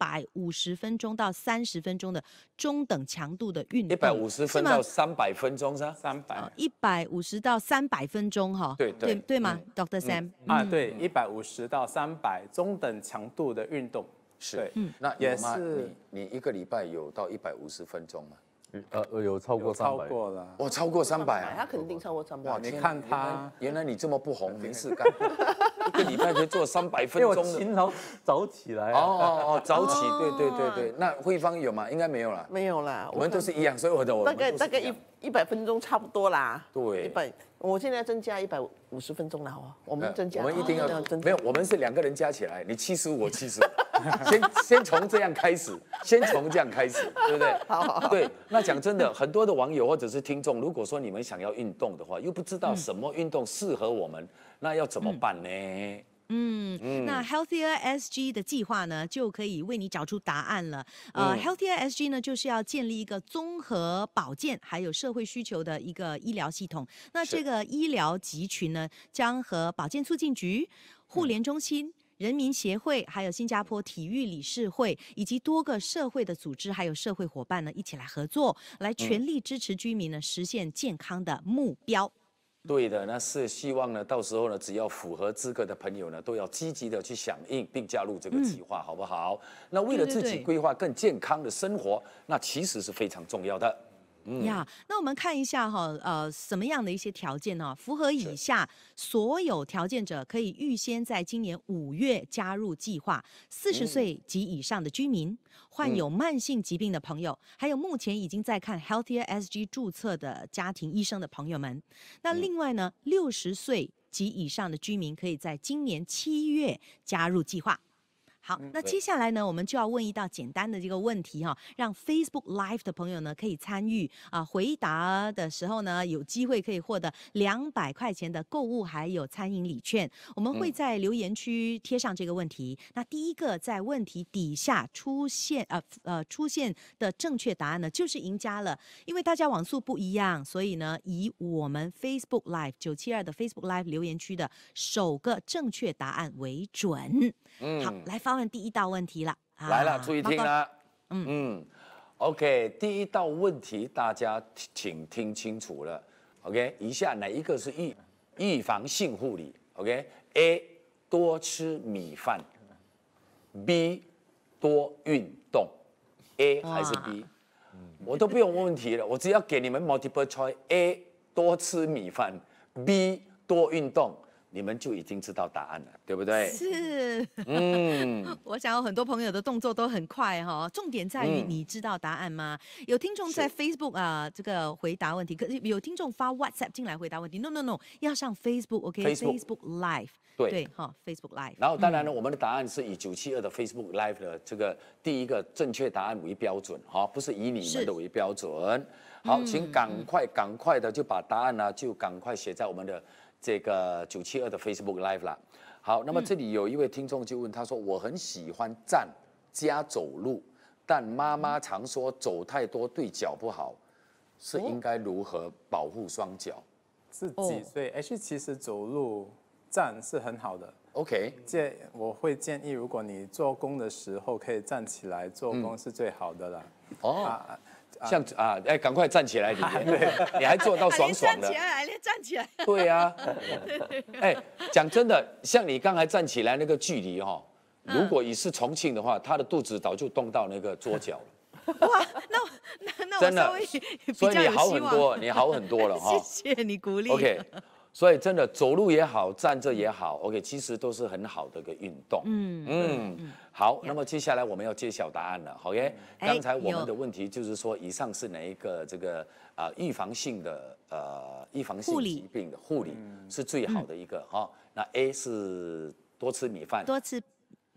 150分钟到30分钟的中等强度的运动。 150分到300分钟是吧 ？300，150 到300分钟哈。对吗，Dr. Sam？ 对，150到300中等强度的运动。 是，那也是你一个礼拜有到150分钟吗？ 有超过300， 超过了。 哦，超过300啊！ 他肯定超过300。 哇， 你看他， 原来你这么不红，没事干，一个礼拜可以做300分钟的。 勤劳早起来。 早起，对。那慧芳有吗？应该没有啦。 没有啦， 我们都是一样，所以大概100分钟差不多啦。 对 ，100，我现在增加150分钟了哦。我们增加， 我们一定要没有，我们是2个人加起来，你75，我75。先从这样开始，对不对？好。对，那讲真的，很多的网友或者是听众，如果说你们想要运动的话，又不知道什么运动适合我们，那要怎么办呢？ 那 Healthier SG 的计划呢，就可以为你找出答案了。Healthier SG 呢，就是要建立一个综合保健还有社会需求的一个医疗系统。那这个医疗集群呢，将和保健促进局、互联中心、人民协会，还有新加坡体育理事会，以及多个社会的组织，还有社会伙伴呢，一起来合作，来全力支持居民呢实现健康的目标。 对的，那是希望呢，到时候呢，只要符合资格的朋友呢，都要积极的去响应并加入这个计划，好不好？那为了自己规划更健康的生活，那其实是非常重要的。 那我们看一下什么样的一些条件呢？符合以下所有条件者，可以预先在今年5月加入计划：40岁及以上的居民，患有慢性疾病的朋友，还有目前已经在看 Healthier SG 注册的家庭医生的朋友们。那另外呢，60岁及以上的居民可以在今年7月加入计划。好，那接下来呢，我们就要问一道简单的这个问题让 Facebook Live 的朋友呢可以参与回答的时候呢，有机会可以获得200块钱的购物还有餐饮礼券。我们会在留言区贴上这个问题。那第一个在问题底下出现的正确答案呢，就是赢家了。因为大家网速不一样，所以呢，以我们 Facebook Live 972的 Facebook Live 留言区的首个正确答案为准。好，来发问第一道问题了。 来了，注意听啦。OK， 第一道问题大家请听清楚了。OK， 以下哪一个是预防性护理 ？OK，A 多吃米饭 ，B 多运动 ，A 还是 B？我都不用问问题了，我只要给你们 multiple choice，A 多吃米饭 ，B 多运动。你们就已经知道答案了，对不对？ 是，我想有很多朋友的动作都很快重点在于你知道答案吗？有听众在 Facebook 这个回答问题，可是有听众发 WhatsApp 进来回答问题 ，No， 要上 Facebook，OK，Facebook Live， 对，Facebook Live。 然后当然呢，我们的答案是以972的 Facebook Live 的这个第一个正确答案为标准，不是以你们的为标准。好，请赶快的就把答案呢就赶快写在我们的这个972的 Facebook Live 啦。好，那么这里有一位听众就问他说：“我很喜欢站加走路，但妈妈常说走太多对脚不好，是应该如何保护双脚？” 是几岁？其实走路站是很好的。 OK， 我会建议，如果你做工的时候可以站起来做工是最好的了。 像赶快站起来，你还做到爽爽的。 连站起来。 对呀，讲真的，像你刚才站起来那个距离如果你是重庆的话，他的肚子早就动到那个桌角了。 哇，那我稍微所以你好很多，你好很多了谢谢你鼓励。 OK。所以真的走路也好，站着也好 ，OK， 其实都是很好的一个运动。好，那么接下来我们要揭晓答案了。OK，刚才我们的问题就是说，以上是哪一个这个预防性疾病的护理是最好的一个那 A 是多吃米饭， 多吃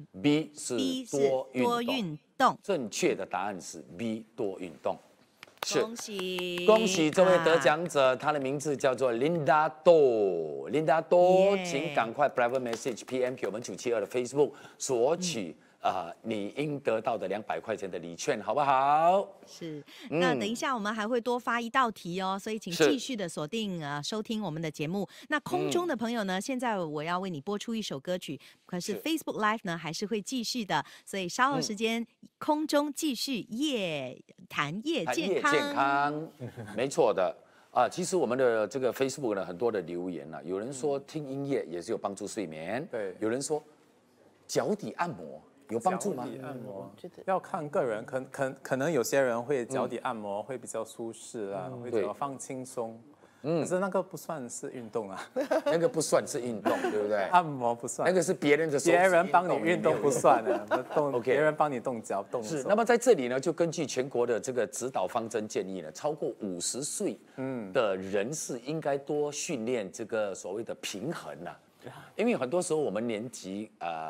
；B 是多运动。正确的答案是 B 多运动。恭喜这位得奖者，他的名字叫做 Linda Do。Linda Do， 请赶快 private message PM 给我们972的 Facebook 索取你应得到的200块钱的礼券，好不好？ 是。那等一下我们还会多发一道题哦，所以请继续的锁定收听我们的节目。那空中的朋友呢，现在我要为你播出一首歌曲，可是 Facebook Live 呢还是会继续的，所以稍后时间空中继续谈夜健康。 没错的。其实我们的这个 Facebook 呢，很多的留言有人说听音乐也是有帮助睡眠， 对， 有人说脚底按摩有帮助吗？ 脚底按摩要看个人，可能有些人会脚底按摩会比较舒适会比较放轻松。可是那个不算是运动啊， 那个不算是运动，对不对？ 按摩不算， 那个是别人的手， 别人帮你运动不算的，别人帮你动脚动手。 是，那么在这里呢，就根据全国的这个指导方针建议呢，超过50岁的人士应该多训练这个所谓的平衡因为很多时候我们年纪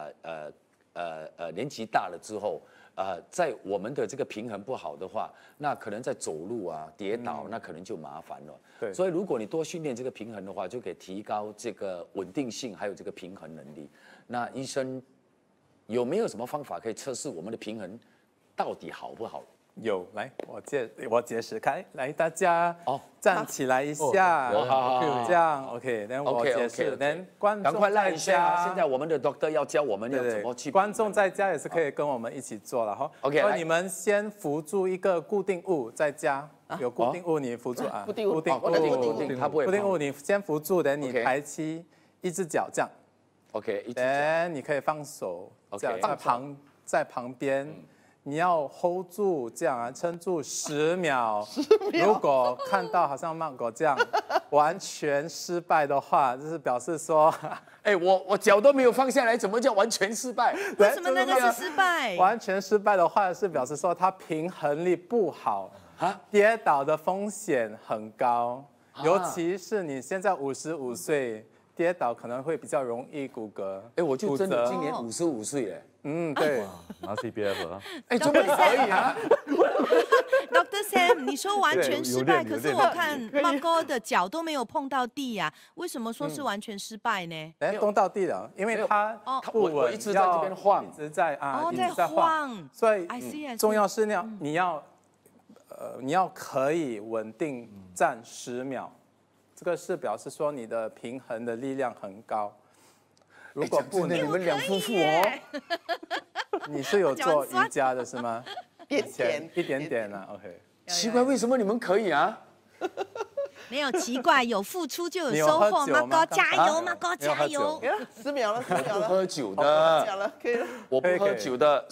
大了之后。在我们的这个平衡不好的话，那可能在走路跌倒，那可能就麻烦了。 对， 所以如果你多训练这个平衡的话，就可以提高这个稳定性，还有这个平衡能力。那医生有没有什么方法可以测试我们的平衡到底好不好？ 有，来我解释开，来大家站起来一下，这样 OK， 然后我解释，然观众赶快来一下。现在我们的 doctor 要教我们要怎么去。 观众在家也是可以跟我们一起做了 OK， 所以你们先扶住一个固定物，在家有固定物你扶住固定物， 它不会。 固定物你先扶住，等你抬起一只脚这样 ，OK， 你可以放手这样在旁边。你要 hold 住这样撑住10秒。如果看到好像曼果这样完全失败的话，就是表示说， 我脚都没有放下来，怎么叫完全失败？ 为什么那个是失败？ 完全失败的话是表示说他平衡力不好跌倒的风险很高，尤其是你现在55岁。跌倒可能会比较容易骨骼。 我就真的今年55岁嘞。 对， 拿 CPF 啊。 怎么可以啊 ？Dr. Sam， 你说完全失败，可是我看曼哥的脚都没有碰到地为什么说是完全失败呢？ 动到地了，因为他不稳， 我一直在这边晃， 一直在在晃， 所以重要是你要可以稳定站10秒。这个是表示说你的平衡的力量很高。如果不能， 你们两夫妇你是有做瑜伽的是吗？ 一点点OK。 奇怪，为什么你们可以啊？ 没有奇怪，有付出就有收获。马哥加油，马哥加油 ！10秒了， 不喝酒的， 可以了。 我不喝酒的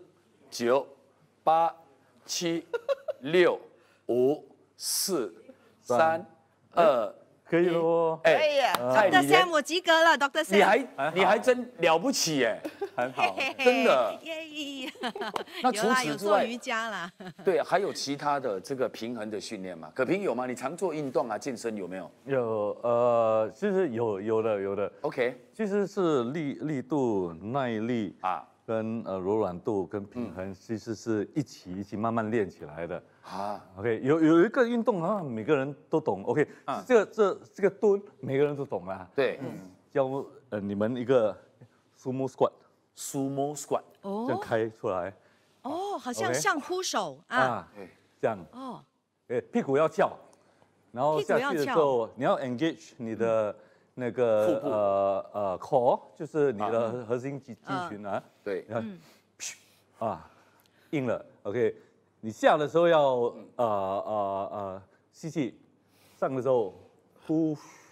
，10、9、8、7、6、5、4、3、2。 可以喽， 可以呀。 Dr. Sam， 我及格了 ，Dr. Sam， 你还真了不起耶， 很好， 真的。那除此之外， 有瑜伽啦。 对，还有其他的这个平衡的训练吗？可平有吗？你常做运动健身有没有？ 有，其实有的。 OK， 其实是力度、耐力跟柔软度跟平衡，其实是一起慢慢练起来的。OK， 有一个运动每个人都懂。OK， 这个蹲，每个人都懂啦。 对， 教你们一个 sumo squat， 这样开出来。 好像上扑手这样。屁股要翘，然后下去的时候你要 engage 那个core 就是你的核心肌群啊， 对， 啊，硬了 ，OK， 你下的时候要吸气，上的时候呼，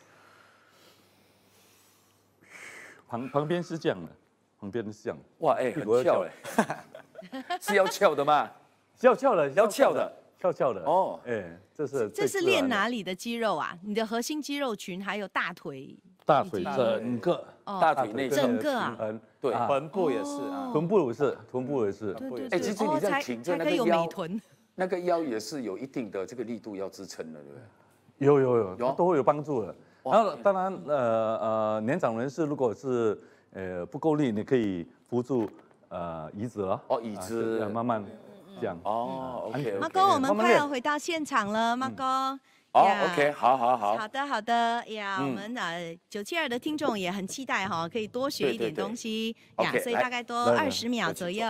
旁边是这样的，旁边是这样， 哇，哎，很翘哎，是要翘的吗？ 要翘的， 要翘的。 翘的哦，哎，这是练哪里的肌肉啊？你的核心肌肉群还有大腿整个大腿内整个啊， 对， 臀部也是啊， 臀部也是， 哎，其实你这样挺着那个有腰， 美臀， 那个腰也是有一定的这个力度要支撑的，对不对？有，都会有帮助的。然后当然年长人士如果是不够力，你可以扶住椅子了。 哦，椅子慢慢。这样哦 ，OK， 马哥，我们快要回到现场了，马哥。 哦 ，OK， 好。 好的呀，我们972的听众也很期待哈，可以多学一点东西呀，所以大概多20秒左右。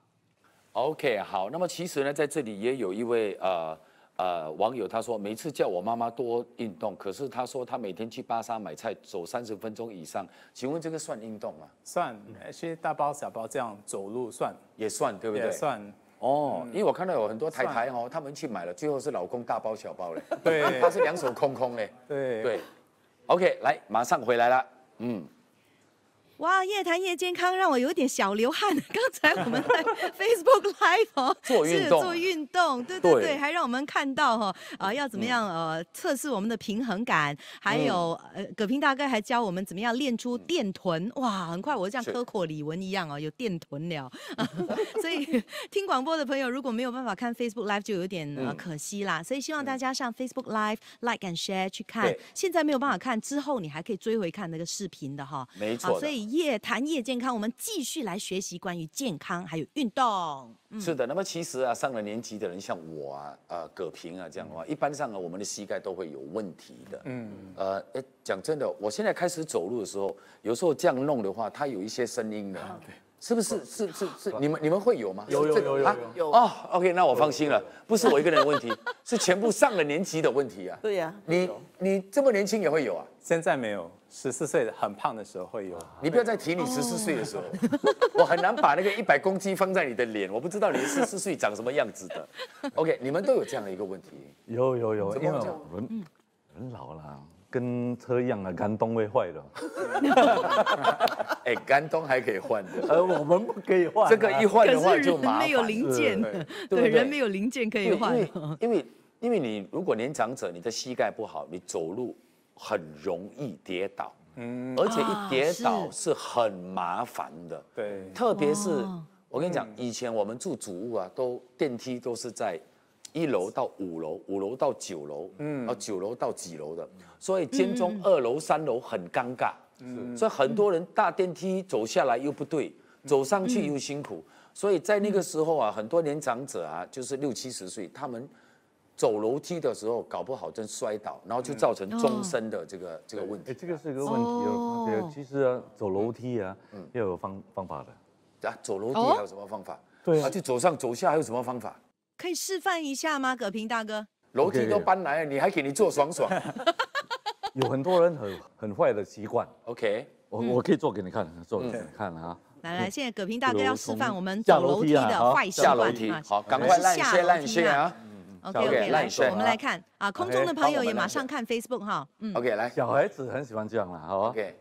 OK， 好，那么其实呢，在这里也有一位网友，他说每次叫我妈妈多运动，可是他说他每天去巴沙买菜走30分钟以上，请问这个算运动吗？ 算，其实大包小包这样走路算， 也算，对不对？ 也算。 哦，因为我看到有很多太太哦，他们去买了，最后是老公大包小包嘞， 对， 他是2手空空嘞， 对。 OK， 来，马上回来了， 哇，夜谈夜健康让我有点小流汗。刚才我们在 Facebook Live 哦， 做运动， 对，还让我们看到哈要怎么样测试我们的平衡感，还有葛平大哥还教我们怎么样练出电臀。哇，很快我像科खो李玟一样哦，有电臀了。所以听广播的朋友如果没有办法看 Facebook Live 就有点可惜啦。所以希望大家上 Facebook Live Like and Share 去看。现在没有办法看，之后你还可以追回看那个视频的哈。 没错。 所以夜谈夜健康，我们继续来学习关于健康还有运动。 是的，那么其实啊，上了年纪的人，像我啊，葛平啊这样的话，一般上啊，我们的膝盖都会有问题的。讲真的，我现在开始走路的时候，有时候这样弄的话，它有一些声音的。是不是？是，你们会有吗？ 有哦 ，OK， 那我放心了，不是我一个人的问题，是全部上了年纪的问题啊。 对呀， 你这么年轻也会有啊？ 现在没有，14岁很胖的时候会有。 你不要再提你14岁的时候，我很难把那个100公斤放在你的脸，我不知道你14岁长什么样子的。OK， 你们都有这样的一个问题？ 有，因为人老了。跟车一样啊，杆洞会坏的。 哎，杆洞还可以换的， 我们不可以换。 这个一换的话就麻烦。 人没有零件，对，人没有零件可以换。 因为你如果年长者，你的膝盖不好，你走路很容易跌倒，而且一跌倒是很麻烦的。 对， 特别是我跟你讲，以前我们住主屋啊，电梯都是在1楼到5楼，5楼到9楼，然后9楼到几楼的，所以间中2楼、3楼很尴尬，所以很多人搭电梯走下来又不对，走上去又辛苦，所以在那个时候啊，很多年长者啊，就是60、70岁，他们走楼梯的时候搞不好真摔倒，然后就造成终身的这个问题。 这个是一个问题哦。其实啊，走楼梯啊，要有方法的。 走楼梯还有什么方法？对啊，就走上走下还有什么方法？ 可以示范一下吗，葛平大哥？ 楼梯都搬来了，你还给你做爽？ 有很多人很坏的习惯。 OK， 我可以做给你看，啊。 来，现在葛平大哥要示范我们走楼梯的坏习惯。 下楼梯，好，赶快烂些啊！ OK， 来，我们来看啊，空中的朋友也马上看 Facebook 哈。 OK， 来， 小孩子很喜欢这样了，好啊。 OK。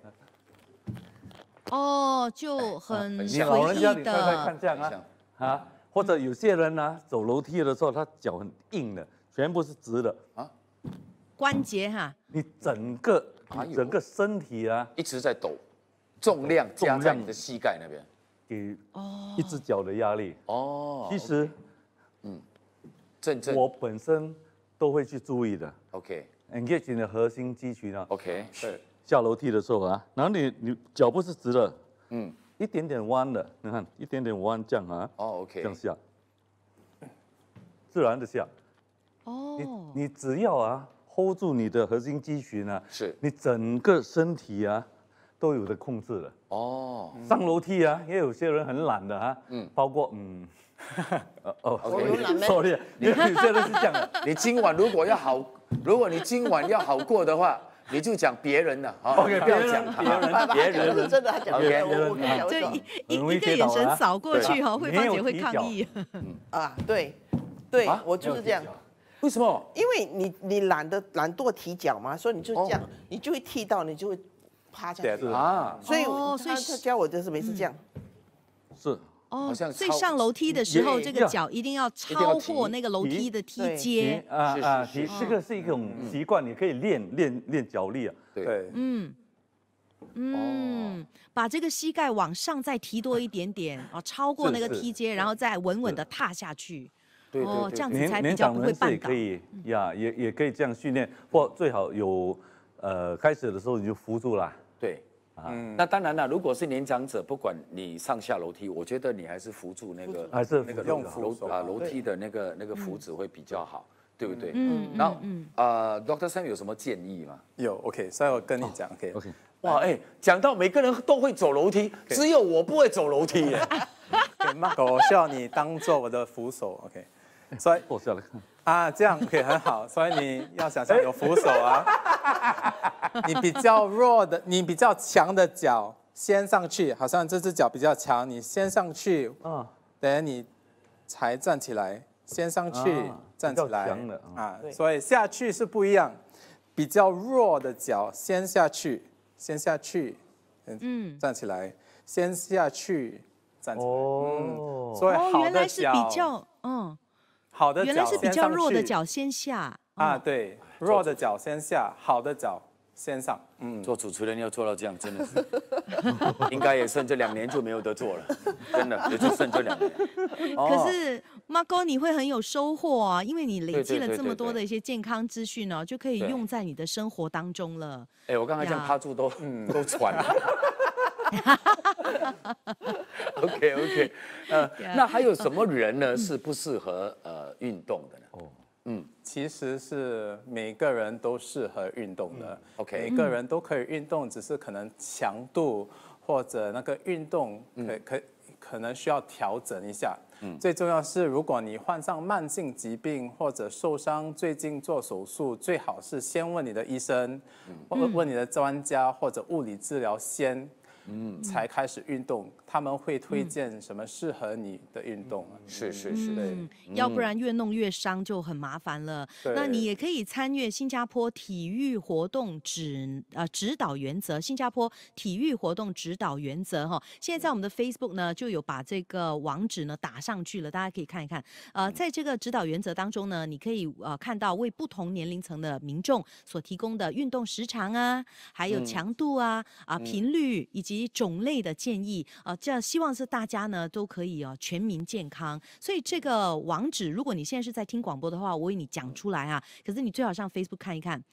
哦，就很随意的看这样啊，或者有些人呢，走楼梯的时候，他脚很硬的，全部是直的啊， 关节哈， 你整个身体啊一直在抖，重量加在你的膝盖那边， 给一只脚的压力哦。其实，我本身都会去注意的。OK，engage 你的核心肌群啊。 OK， 对。下楼梯的时候啊，然后你脚不是直的，一点点弯的，你看一点点弯这样啊。 OK， 这样下，自然的下。你只要啊 hold 住你的核心肌群啊， 是你整个身体啊都有的控制的。上楼梯啊，也有些人很懒的啊，包括 sorry， 有些人是这样的。你今晚如果你今晚要好过的话， 你就讲别人的啊。 OK， 不要讲别人， 是真的，他讲别人，我跟你讲， 就一个眼神扫过去哈，慧芳姐会抗议。 啊，对，我就是这样。 为什么？ 因为你懒惰踢脚嘛，所以你就这样，你就会踢到，你就会趴下去啊。所以他教我就是每次这样。 是。 哦，所以上楼梯的时候，这个脚一定要超过那个楼梯的梯阶。 这个是一种习惯，你可以练脚力啊。 对， 把这个膝盖往上再提多一点点，超过那个梯阶，然后再稳稳的踏下去。哦，这样子才比较不会绊倒。 也可以呀，也可以这样训练，或最好有开始的时候你就扶住了。 对。那当然了，如果是年长者，不管你上下楼梯，我觉得你还是扶住那个， 还是那个用扶手楼梯的那个扶子会比较好，对不对？然后Dr. Sam 有什么建议吗？ 有 OK， 所以我跟你讲 OK。 哇，讲到每个人都会走楼梯，只有我不会走楼梯耶。 Marco， 我需要你当做我的扶手 OK。所以坐下来这样可以很好。所以你要想象有扶手啊，你比较弱的，你比较强的脚先上去，好像这只脚比较强，你先上去，等你才站起来，先上去站起来所以下去是不一样，比较弱的脚先下去，站起来，先下去，站起来，所以好的脚，好的脚原来是比较弱的脚先下对，弱的脚先下，好的脚先上。 做主持人要做到这样，真的是，应该也剩这2年就没有得做了，真的也就剩这2年。 可是Marco你会很有收获啊，因为你累积了这么多的一些健康资讯哦，就可以用在你的生活当中了。 我刚才这样趴住都喘了。OK， 那还有什么人呢是不适合运动的呢？ 其实是每个人都适合运动的，OK， 每个人都可以运动，只是可能强度或者那个运动可能需要调整一下。最重要是，如果你患上慢性疾病或者受伤，最近做手术，最好是先问你的医生，问你的专家或者物理治疗先。才开始运动，他们会推荐什么适合你的运动是， 对， 要不然越弄越伤就很麻烦了。那你也可以参阅新加坡体育活动指导原则，新加坡体育活动指导原则哈。现在在我们的 Facebook 呢就有把这个网址呢打上去了，大家可以看一看。在这个指导原则当中呢，你可以看到为不同年龄层的民众所提供的运动时长啊，还有强度频率以及种类的建议这样希望是大家呢都可以全民健康。所以这个网址，如果你现在是在听广播的话，我为你讲出来可是你最好上 Facebook 看一看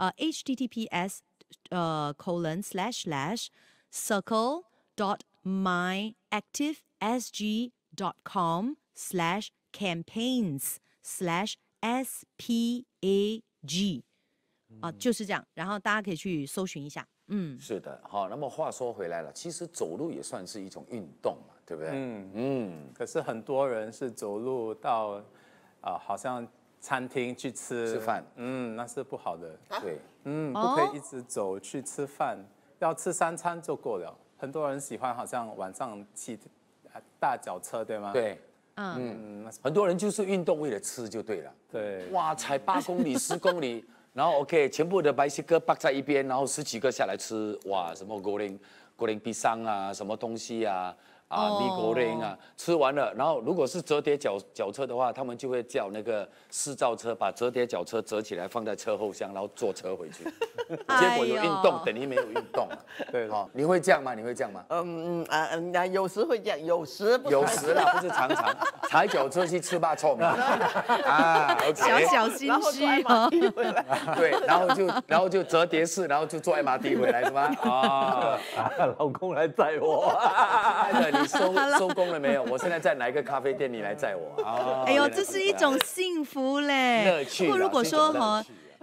https://circle.myactiveSG.com/campaigns/SPAG就是这样，然后大家可以去搜寻一下。 是的，好。那么话说回来了，其实走路也算是一种运动嘛，对不对？ 可是很多人是走路到好像餐厅去吃饭， 那是不好的。 对， 不可以一直走去吃饭，要吃3餐就够了。很多人喜欢好像晚上骑大脚车，对吗？ 对。很多人就是运动为了吃就对了。 对。 哇，踩8公里、10公里。然后 OK， 全部的白切割摆在一边，然后10几个下来吃，哇，什么果仁比桑什么东西米果仁吃完了，然后如果是折叠脚车的话，他们就会叫那个4造车把折叠脚车折起来放在车后厢，然后坐车回去。结果有运动等于没有运动。 对， 你会这样吗？ 有时会这样，有时不啦，不是常常踩脚车去吃霸臭嘛。 小心虚对，然后就折叠式，然后就坐 MRT 回来是吗？ 老公来载我。 你收工了没有？我现在在哪一个咖啡店？你来载我。 哎呦，这是一种幸福嘞！ 乐趣。 不过如果说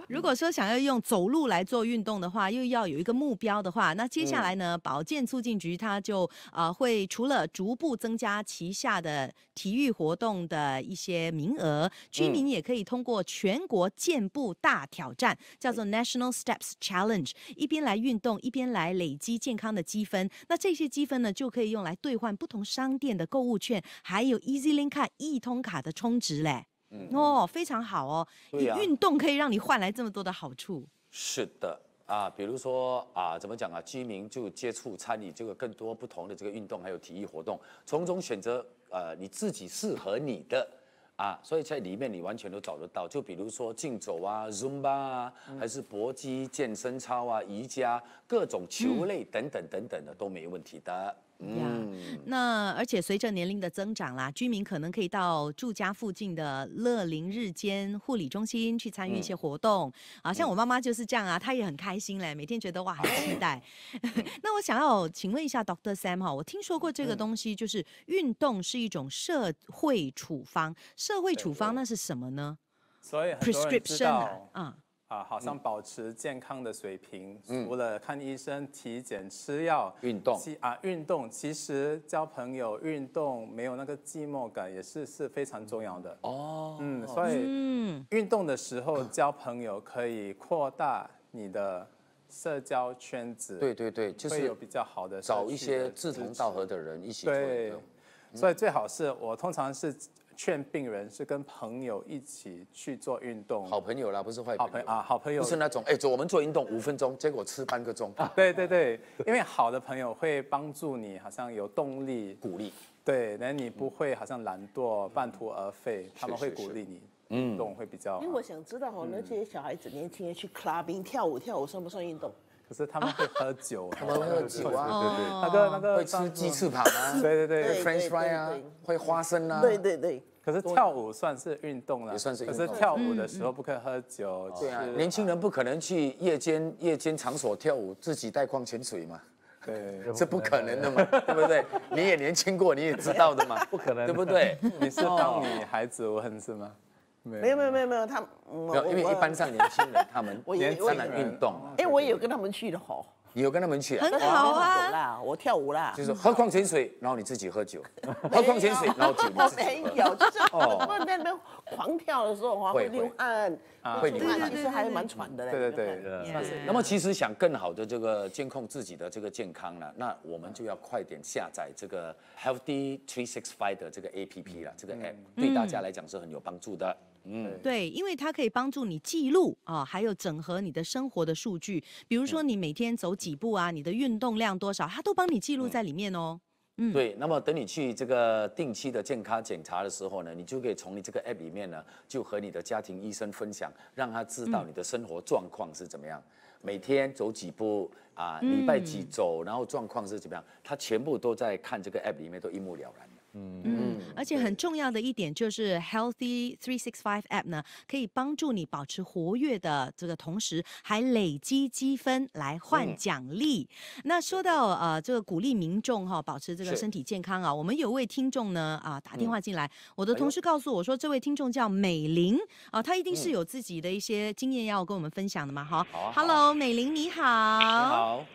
如果说想要用走路来做运动的话，又要有一个目标的话，那接下来呢，保健促进局它就会除了逐步增加旗下的体育活动的一些名额，居民也可以通过全国健步大挑战，叫做 National Steps Challenge， 一边来运动，一边来累积健康的积分。那这些积分呢，就可以用来兑换不同商店的购物券，还有 EasyLink 卡、易通卡的充值嘞。非常好哦，运动可以让你换来这么多的好处。 是的比如说怎么讲居民就接触参与这个更多不同的这个运动，还有体育活动，从中选择你自己适合你的。所以在里面你完全都找得到，就比如说竞走Zumba 还是搏击、健身操瑜伽，各种球类等等等等的都没问题的。 那而且随着年龄的增长啦，居民可能可以到住家附近的乐龄日间护理中心去参与一些活动像我妈妈就是这样她也很开心嘞，每天觉得哇很期待。那我想要请问一下 Dr. Sam 我听说过这个东西，就是运动是一种社会处方。社会处方那是什么呢？ 所以很多人知道好像保持健康的水平，除了看医生、体检、吃药、 运动运动，其实交朋友、运动没有那个寂寞感也是非常重要的所以运动的时候交朋友可以扩大你的社交圈子， 对，就是会有比较好的找一些志同道合的人一起做运动。 所以最好是我通常是劝病人是跟朋友一起去做运动， 好朋友啦，不是坏朋友好朋友不是那种走我们做运动5分钟，结果吃半个钟。 对，因为好的朋友会帮助你，好像有动力、 鼓励。 对，那你不会好像懒惰、半途而废，他们会鼓励你。运动会比较好。 因为我想知道那些小孩子、年轻人去 clubbing 跳舞算不算运动？ 可是他们会喝酒， 他们会喝酒那个会吃鸡翅膀对 ，French fry 会花生对。 可是跳舞算是运动了， 也算是运动。 可是跳舞的时候不可以喝酒。 对年轻人不可能去夜间场所跳舞，自己带矿泉水嘛。 对， 这不可能的嘛，对不对？你也年轻过，你也知道的嘛， 不可能， 对不对？ 你是当女孩子问是吗？ 没有，他没有，因为一般上年轻人他们当然运动。 我也有跟他们去的你有跟他们去很好啦，我跳舞啦， 就是喝矿泉水，然后你自己喝酒，喝矿泉水，然后酒你自己喝。 没有，就是我那边狂跳的时候会流汗， 会流汗， 其实还蛮喘的嘞。 对。 那么其实想更好的这个监控自己的这个健康呢，那我们就要快点下载这个 Healthy 365的这个 APP 了，这个 App 对大家来讲是很有帮助的。 对，因为它可以帮助你记录还有整合你的生活的数据，比如说你每天走几步你的运动量多少，它都帮你记录在里面哦。 对，那么等你去这个定期的健康检查的时候呢，你就可以从你这个 App 里面呢，就和你的家庭医生分享，让他知道你的生活状况是怎么样，每天走几步礼拜几走，然后状况是怎么样，他全部都在看这个 App 里面都一目了然。 而且很重要的一点就是 Healthy 365 App 呢，可以帮助你保持活跃的这个同时，还累积积分来换奖励。那说到这个鼓励民众保持这个身体健康我们有位听众呢打电话进来，我的同事告诉我说，这位听众叫美玲她一定是有自己的一些经验要跟我们分享的嘛Hello 美玲你好。 你好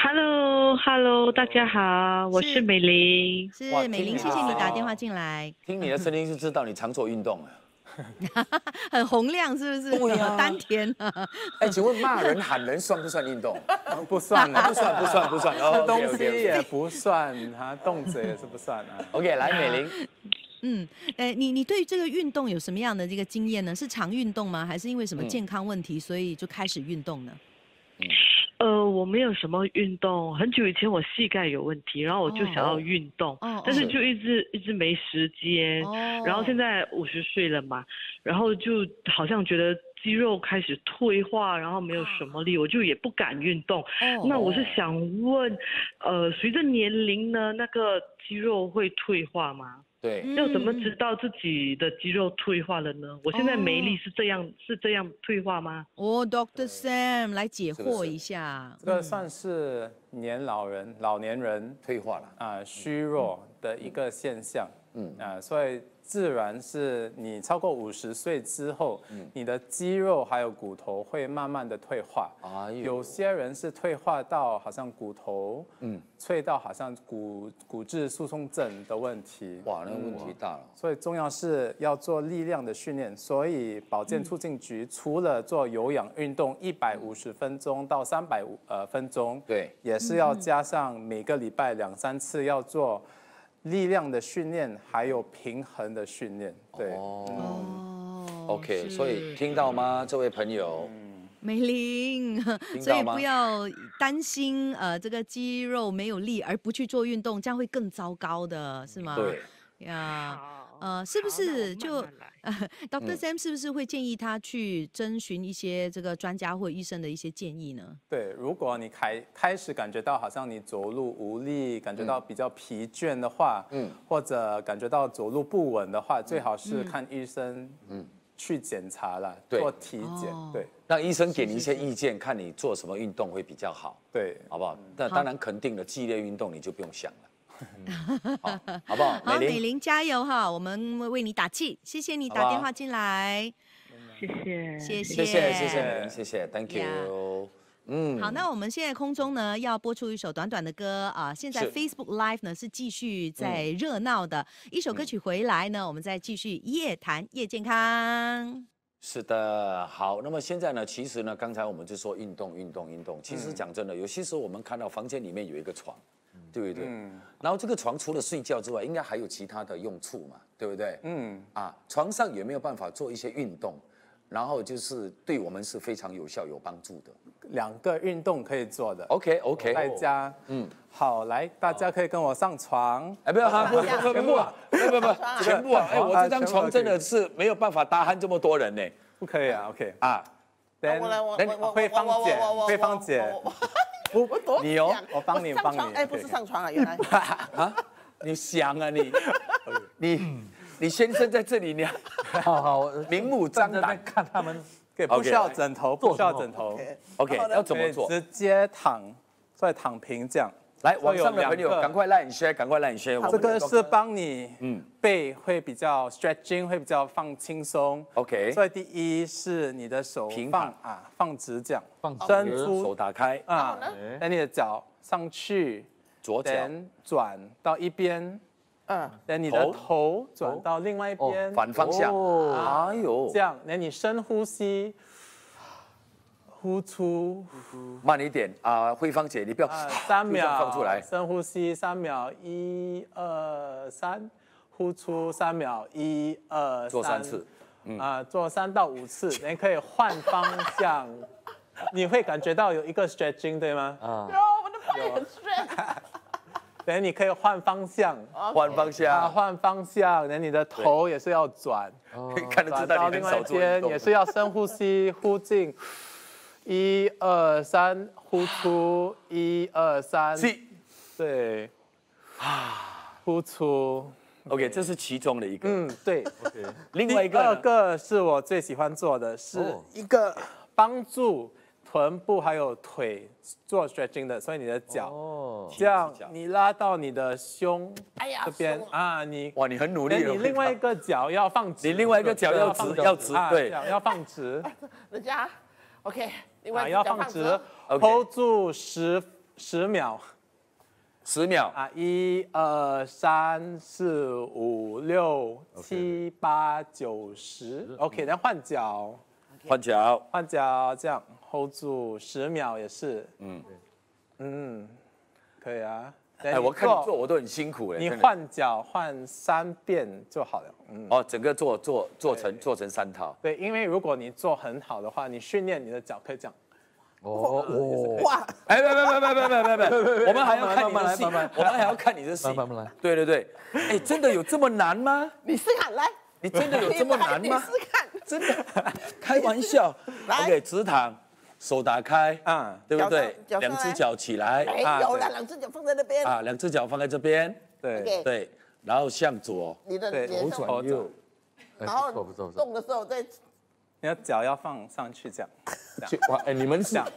Hello 大家好，我是美玲。 是美玲，谢谢你打电话进来。 听你的声音就知道你常做运动很洪亮是不是？ 对丹田请问骂人喊人算不算运动？ 不算了， 不算。 吃东西也不算动嘴也是不算 OK， 来美玲。 你对这个运动有什么样的这个经验呢？是常运动吗？还是因为什么健康问题，所以就开始运动呢？ 我没有什么运动，很久以前我膝盖有问题，然后我就想要运动，但是就一直没时间，然后现在50岁了嘛，然后就好像觉得肌肉开始退化，然后没有什么力，我就也不敢运动。那我是想问，随着年龄呢，那个肌肉会退化吗？ 对， 要怎么知道自己的肌肉退化了呢？我现在没力是这样退化吗 ？Dr. Sam 来解惑一下。 这个算是老年人退化了虚弱的一个现象。所以自然是你超过50岁之后，你的肌肉还有骨头会慢慢的退化。有些人是退化到好像骨头，脆到好像骨质疏松症的问题。 哇，那个问题大了。 所以重要是要做力量的训练。所以保健促进局除了做有氧运动150分钟到300分钟， 对， 也是要加上每个礼拜2、3次要做力量的训练，还有平衡的训练。对。 OK， 所以听到吗，这位朋友？ 美玲，所以不要担心这个肌肉没有力而不去做运动，这样会更糟糕的，是吗？ 对呀，是不是就Dr. Sam 是不是会建议他去征询一些这个专家或医生的一些建议呢？ 对，如果你开始感觉到好像你走路无力，感觉到比较疲倦的话，或者感觉到走路不稳的话，最好是看医生，去检查了，做体检，对， 让医生给你一些意见，看你做什么运动会比较好， 对， 好不好？那当然肯定的激烈运动你就不用想了，好不好？ 好，美玲加油哈，我们为你打气，谢谢你打电话进来， 谢谢， 谢谢美玲，谢谢 ，Thank you。 好，那我们现在空中呢要播出一首短短的歌啊。现在 Facebook Live 呢是继续在热闹的，一首歌曲回来呢，我们再继续夜谈夜健康。 是的，好，那么现在呢，其实呢，刚才我们就说运动。其实讲真的，有些时候我们看到房间里面有一个床，对不对？然后这个床除了睡觉之外，应该还有其他的用处嘛，对不对？床上有没有办法做一些运动？然后就是对我们是非常有效、有帮助的。 2个运动可以做的。 OK， 在家。好，来，大家可以跟我上床。 不要哈，全部啊，不，全部啊！我这张床真的是没有办法搭酣这么多人呢。 不可以啊 ，OK 啊。 慧芳姐， 你哦， 我帮你。 哎，不是上床啊，原来。 你想啊你先生在这里，你好， 明目张胆看他们， 不需要枕头，不需要枕头。 OK， 要怎么做？ 直接再躺平这样。 来，网上的朋友赶快来share，赶快来share。 这个是帮你背会比较 stretching， 会比较放轻松。 OK， 所以第一是你的手放直这样， 伸出手打开等你的脚上去， 左脚转到一边。等你的头转到另外一边， 反方向。哎呦， 这样，等你深呼吸，呼出， 慢一点啊，慧芳姐，你不要 3秒放出来， 深呼吸3秒，1、2、3，呼出3秒，1、2、3， 做3次， 做3到5次，你可以换方向，你会感觉到有一个 stretching 对吗？ 有，我的背很 stretch。 等你可以换方向， 换方向， 等你的头也是要转， 看得知道你很少做运动， 也是要深呼吸，呼进，1、2、3，呼出，1、2、3，对，呼出。 OK， 这是其中的一个。 对。 另外一个， 第2个是我最喜欢做的，是一个帮助臀部还有腿做 stretching 的，所以你的脚，这样你拉到你的胸这边啊，你很努力。 你另外一个脚要放直， 你另外一个脚要直，对， 要放直。 人家 OK， 另外要放直 ，hold 住10秒。 10秒 1、2、3、4、5、6、7、8、9、10。OK， 然后换脚，这样 hold 住10秒也是。可以啊。 我看你做我都很辛苦哎。 你换脚换3遍就好了。 整个做成3套。 对，因为如果你做很好的话，你训练你的脚可以这样。 哇！ 哎，不，我们还要看你的戏，我们还要看你的戏。对，哎，真的有这么难吗？ 你试看来， 你真的有这么难吗？ 你试看， 真的，开玩笑。OK， 直躺，手打开，对不对？2只脚起来， 没有了，2只脚放在那边 ，2只脚放在这边，对，然后向左， 你的脸转右， 然后动的时候再。 你的脚要放上去，这样。 哇，哎，你们想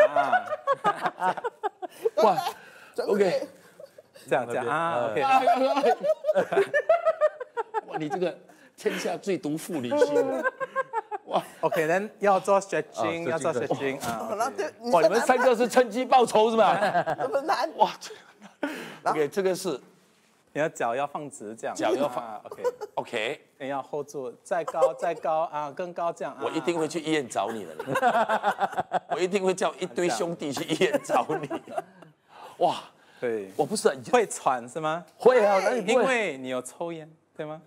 哇 ，OK， 这样啊 ，OK。 你这个天下最毒妇女心。 哇 ，OK， 那要做 stretching， 要做 stretching 啊。 哇，你们3个是趁机报仇是吧？ 这么难？ 哇 ，OK， 这个是。 你的脚要放直，这样。 脚要放 ，OK， 你要 hold 住，再高啊，更高这样。 我一定会去医院找你的，我一定会叫一堆兄弟去医院找你。哇， 对， 我不是会喘是吗？ 会啊， 因为你有抽烟，对吗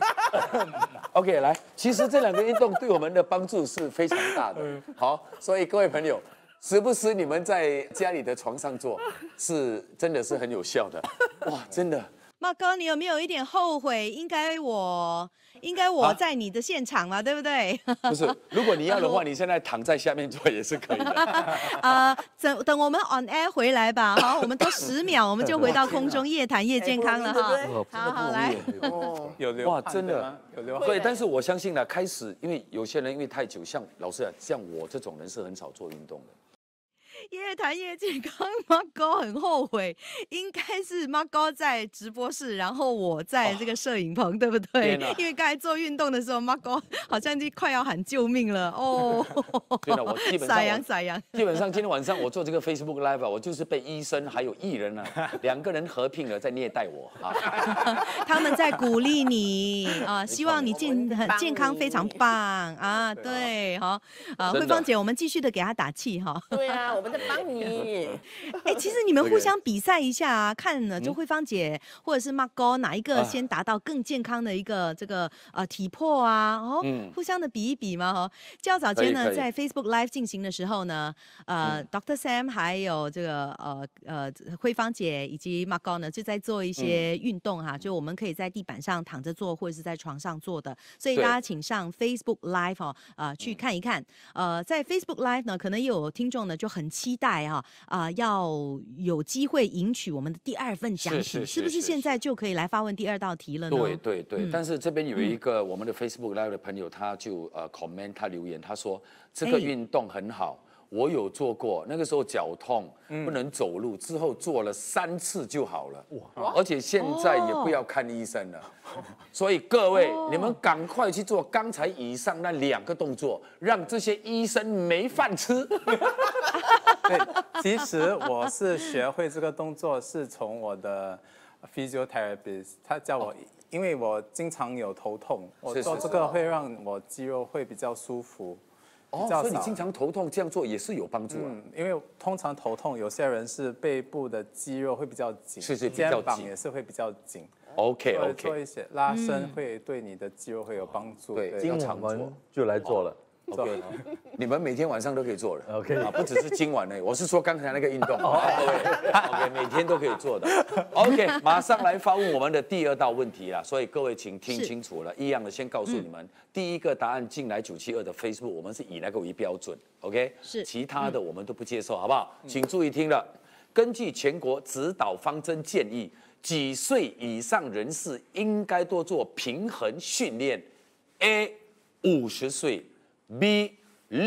？OK， 来，其实这2个运动对我们的帮助是非常大的。好，所以各位朋友。时不时你们在家里的床上做，是真的是很有效的，哇，真的。 茂哥，你有没有一点后悔？应该我在你的现场嘛，对不对？ 不是，如果你要的话，你现在躺在下面做也是可以的。等我们 on air 回来吧，好，我们都10秒，我们就回到空中夜谈夜健康了哈。好，来。 有流汗， 哇，真的有流汗。 对，但是我相信呢，开始因为有些人因为太久，像老师像我这种人是很少做运动的。 夜谈夜健康，马哥很后悔，应该是马哥在直播室，然后我在这个摄影棚，对不对？因为刚才做运动的时候，马哥好像就快要喊救命了哦。 对了，我基本上撒羊。 基本上今天晚上我做这个 Facebook Live 我就是被医生还有艺人2个人合并了在虐待我啊。 他们在鼓励你啊，希望你健康非常棒啊，对，好慧芳姐，我们继续的给她打气哈。 对啊，我们在帮你。 其实你们互相比赛一下啊，看呢，就慧芳姐或者是马哥哪一个先达到更健康的一个这个体魄啊，互相的比一比嘛哈。较早间呢，在 Facebook Live 进行的时候呢，Dr. Sam 还有这个慧芳姐以及马哥呢，就在做一些运动哈，就我们可以在地板上躺着做，或者是在床上做的。所以大家请上 Facebook Live 去看一看。在 Facebook Live 呢，可能也有听众呢就很期待要有机会赢取我们的第2份奖品，是不是现在就可以来发问第2道题了呢？ 对，但是这边有一个我们的 Facebook Live 的朋友，他就comment 他留言，他说这个运动很好。我有做过，那个时候脚痛不能走路，之后做了3次就好了，而且现在也不要看医生了。所以各位，你们赶快去做刚才以上那2个动作，让这些医生没饭吃。 对，其实我是学会这个动作是从我的 physiotherapist， 他叫我，因为我经常有头痛，我做这个会让我肌肉会比较舒服。 所以你经常头痛，这样做也是有帮助啊。 因为通常头痛，有些人是背部的肌肉会比较紧，肩膀也是会比较紧。 OK， 做一些拉伸会对你的肌肉会有帮助。 对， 今晚我们就来做了。 OK， 你们每天晚上都可以做的。 OK， 不只是今晚呢，我是说刚才那个运动。OK， 每天都可以做的。OK， 马上来发问我们的第2道问题啦，所以各位请听清楚了。一样的，先告诉你们，第一个答案进来972的 Facebook， 我们是以那个为标准。OK， 是其他的我们都不接受，好不好？请注意听了。根据全国指导方针建议，几岁以上人士应该多做平衡训练 ？A 50岁。B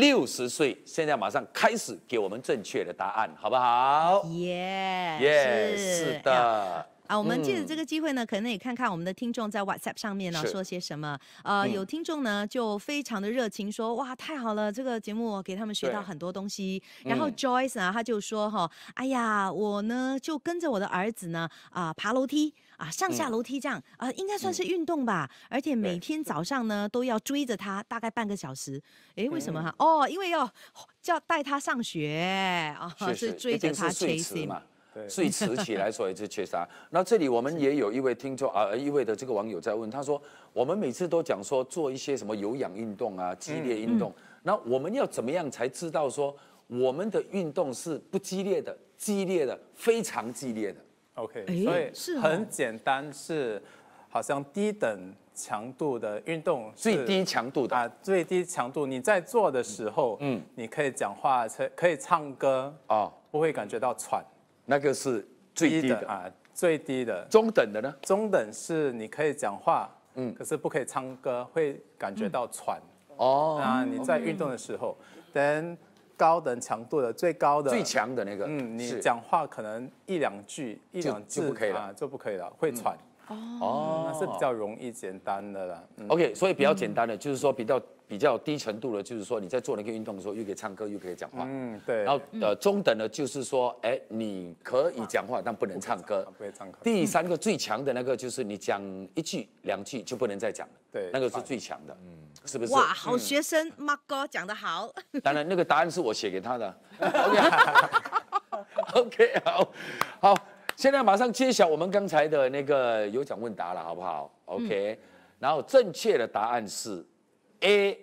60岁，现在马上开始给我们正确的答案，好不好？是的。 我们借着这个机会呢，可能也看看我们的听众在 WhatsApp 上面呢说些什么。有听众呢就非常的热情说，哇，太好了，这个节目给他们学到很多东西。然后 Joyce 呢，他就说哎呀，我呢就跟着我的儿子呢爬楼梯。上下楼梯这样应该算是运动吧，而且每天早上呢都要追着他，大概半个小时。为什么因为要带他上学是追着他 chasing 嘛。 睡迟起来，所以就缺啥。那这里我们也有一位听众一位的这个网友在问，他说我们每次都讲说做一些什么有氧运动啊、激烈运动，那我们要怎么样才知道说我们的运动是不激烈的、激烈的、非常激烈的？ OK， 所以很简单，是好像低等强度的运动， 最低强度的最低强度。你在做的时候，你可以讲话，可以唱歌不会感觉到喘。 那个是最低的最低的。 中等的呢？ 中等是你可以讲话，可是不可以唱歌，会感觉到喘。你在运动的时候，等。高等强度的最高的最强的那个， 你讲话可能一两句就不可以了，会喘。 那是比较容易简单的啦。 OK， 所以比较简单的，就是说比较低程度的，就是说你在做那个运动的时候，又可以唱歌，又可以讲话。 对。 然后中等的，就是说，你可以讲话，但不能唱歌。 不会唱歌。 第3个最强的那个，就是你讲1句2句就不能再讲了。 对， 那个是最强的。是不是？ 哇，好学生，Mark 哥讲得好。 当然，那个答案是我写给他的。OK， 好，现在马上揭晓我们刚才的那个有奖问答了，好不好 ？OK，然后正确的答案是 A，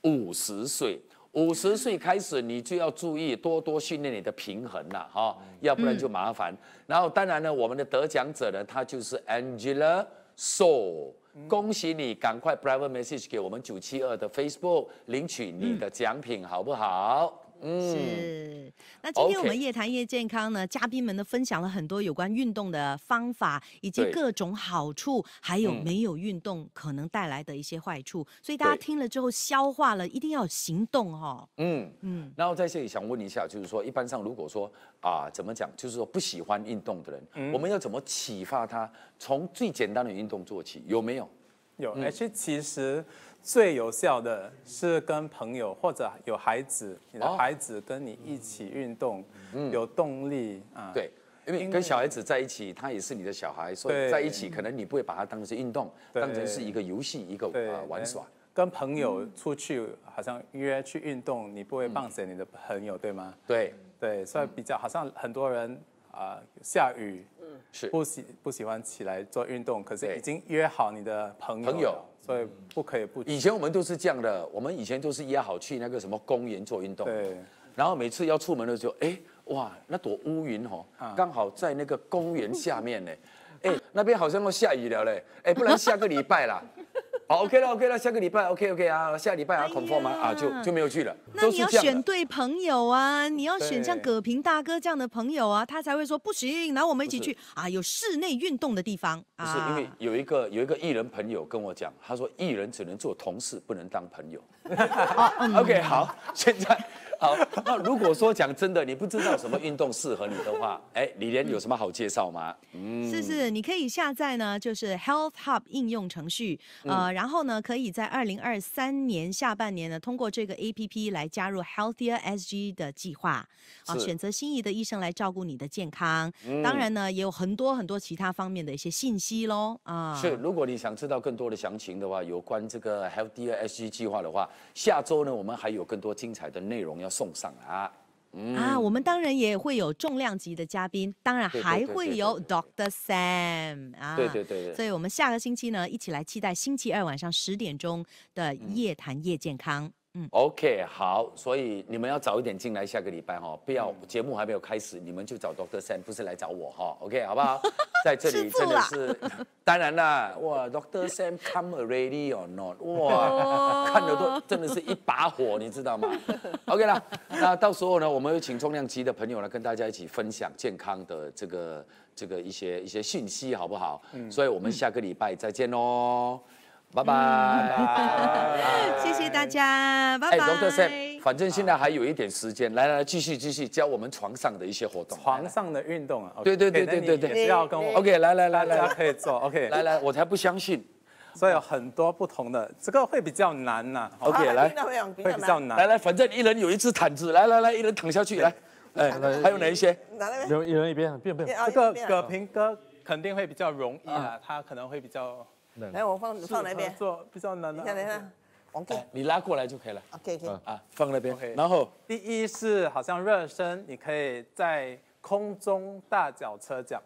50岁。50岁开始，你就要注意多训练你的平衡了哈，要不然就麻烦。然后当然呢，我们的得奖者呢，他就是 Angela So。恭喜你，赶快 private message 给我们972的 Facebook 领取你的奖品，好不好？ 是。那今天我们夜谈夜健康呢，嘉宾们呢分享了很多有关运动的方法，以及各种好处，还有没有运动可能带来的一些坏处。所以大家听了之后消化了，一定要有行动哦。 然后在这里想问一下，就是说，一般上如果说怎么讲，就是说不喜欢运动的人，我们要怎么启发他从最简单的运动做起？有没有？ 有，而且其实最有效的是跟朋友或者有孩子，你的孩子跟你一起运动，有动力啊。 对，因为跟小孩子在一起，他也是你的小孩，所以在一起可能你不会把它当成是运动，当成是一个游戏，一个玩耍。 跟朋友出去，好像约去运动，你不会放弃你的朋友，对吗？对，所以比较好像很多人下雨。是不喜欢起来做运动，可是已经约好你的朋友，所以不可以不去。 以前我们都是这样的，我们以前都是约好去那个什么公园做运动，对。然后每次要出门的时候，哇，那朵乌云刚好在那个公园下面呢，那边好像要下雨了嘞，不然下个礼拜啦。好 ，OK 了，下个礼拜 OK 啊，下礼拜confirm 就没有去了。 那你要选对朋友啊，你要选像葛平大哥这样的朋友啊，他才会说不行，然后我们一起去有室内运动的地方不是因为有一个艺人朋友跟我讲，他说艺人只能做同事，不能当朋友。OK， 好，现在。好，那如果说讲真的，你不知道什么运动适合你的话，李莲有什么好介绍吗？ 是，你可以下载呢，就是 Health Hub 应用程序，然后呢，可以在2023年下半年呢，通过这个 APP 来加入 Healthier SG 的计划，选择心仪的医生来照顾你的健康。当然呢，也有很多其他方面的一些信息咯。 是，如果你想知道更多的详情的话，有关这个 Healthier SG 计划的话，下周呢，我们还有更多精彩的内容要送上啊！ 我们当然也会有重量级的嘉宾，当然还会有 Dr. Sam 对， 所以我们下个星期呢，一起来期待星期二晚上10点钟的夜谈夜健康。 OK， 好，所以你们要早一点进来，下个礼拜不要节目还没有开始，你们就找 Dr. Sam， 不是来找我OK， 好不好？在这里真的是，当然啦，哇 ，Dr. Sam come already or not？ 哇，看得都真的是一把火，你知道吗 ？OK 啦，那到时候呢，我们会请重量级的朋友呢，跟大家一起分享健康的这个一些讯息，好不好？所以我们下个礼拜再见喽。拜拜， 谢谢大家，拜拜。 Dr. Sam， 反正现在还有一点时间，来，继续教我们床上的一些活动。 床上的运动啊？ 对， 也是要跟我 OK， 来， 大家可以做 OK， 来，我才不相信。 所以有很多不同的，这个会比较难呐。 OK， 来， 会比较难。 来，反正一人有一只毯子，来，一人躺下去，来，还有哪一些？ 一人一边，不用。 这个葛平哥肯定会比较容易啦，他可能会比较。 来，我放哪边？ 做比较难的。 等一下， 你拉过来就可以了。 OK， 放那边。然后第一是好像热身，你可以在空中大脚车脚。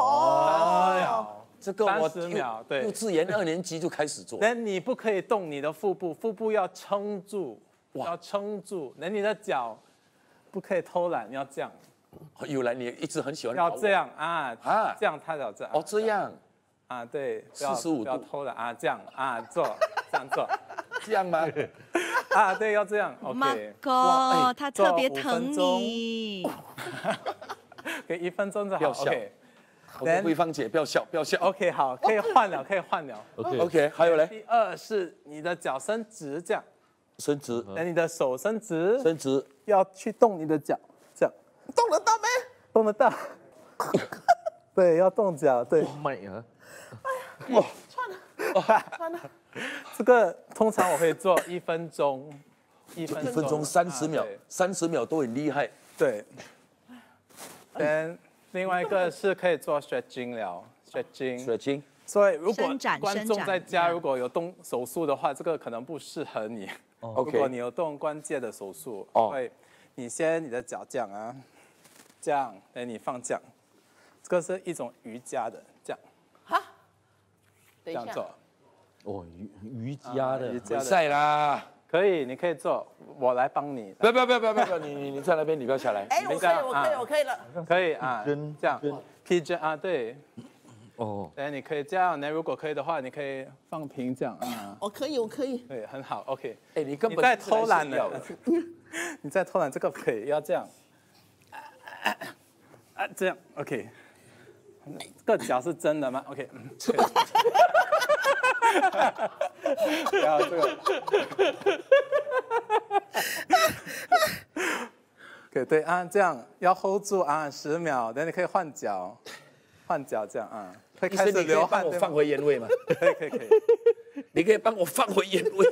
这个我 30秒，对， 幼稚园2年级就开始做。 但你不可以动你的腹部要撑住，要撑住。那你的脚不可以偷懒，你要这样。 有来，你一直很喜欢。 要这样这样踏脚这样。 这样。 对 ，45度， 不要偷懒这样做，这样做， 这样吗？ 对，要这样。 OK， 哥，他特别疼你。 给1分钟就好。 不要笑。慧芳姐，不要笑。 OK， 好，可以换了。 OK， 还有嘞。 第二是你的脚伸直，这样。 伸直。 那你的手伸直。 伸直。 要去动你的脚，这样。 动得到没？ 动得到。对，要动脚，对。 哇，穿了。 这个通常我会做1分钟，1 分钟30秒，30秒都很厉害。 对。另外一个是可以做 stretching 了 ，stretching。所以如果观众在家如果有动手术的话，这个可能不适合你。如果你有动关节的手术，会你的脚这样啊，这样，你放这样，这个是一种瑜伽的这样。 哈， 这样做。 哦，瑜伽的， 比赛啦。 可以，你可以做，我来帮你。 不，你在那边，你不要下来。 哎，我可以了。 可以啊，这样，pigeon 啊，对。 哦。 你可以这样，如果可以的话，你可以放平这样啊。 我可以。 对，很好 ，OK。 哎，你根本在偷懒呢。你在偷懒，这个可以，要这样。这样 ，OK。这个脚是真的吗 ？OK。然后这个，对啊，这样要 hold 住啊10秒，等你可以换脚这样啊，会开始流汗。 帮我放回原位吗？ 可以。 你可以帮我放回原位。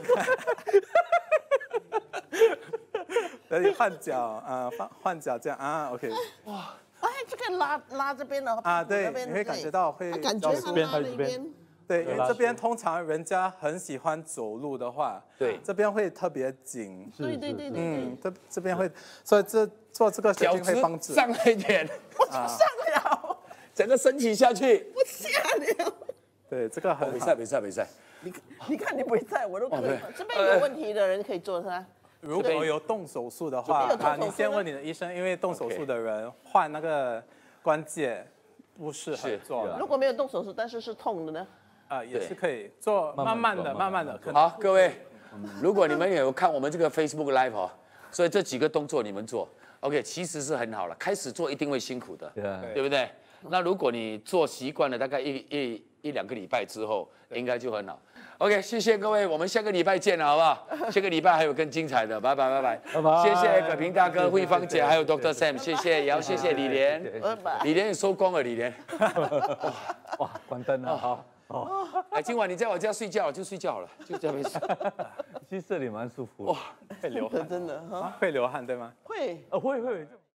等你换脚啊，换脚这样啊 ，OK。 哇，哎，这个拉这边的啊，对，你会感觉到会感觉它拉这边。 对，因为这边通常人家很喜欢走路的话， 对， 这边会特别紧。 对。 这边会，所以做这个脚会帮助。 上来一点， 我怎么上了？ 整个身体下去。 我下了。 对，这个很比赛。 你看你不在，我都可以。这边有问题的人可以做它。 如果有动手术的话，你先问你的医生，因为动手术的人换那个关节不适合做。 如果没有动手术，但是是痛的呢？ 也是可以做，慢慢的。 好，各位，如果你们有看我们这个 Facebook Live 哦，所以这几个动作你们做 ，OK， 其实是很好了。开始做一定会辛苦的，对不对？那如果你做习惯了，大概一两个礼拜之后，应该就很好。OK， 谢谢各位，我们下个礼拜见了，好不好？下个礼拜还有更精彩的，拜拜。谢谢葛平大哥、慧芳姐，还有 Dr. Sam， 谢谢，也要谢谢李莲。李莲也收工了，李莲。 哇，关灯了，好。 哎，今晚你在我家睡觉就睡觉好了，就这样没事。 其实这里蛮舒服的。 哇，会流汗， 真的会流汗对吗？ 会。 会。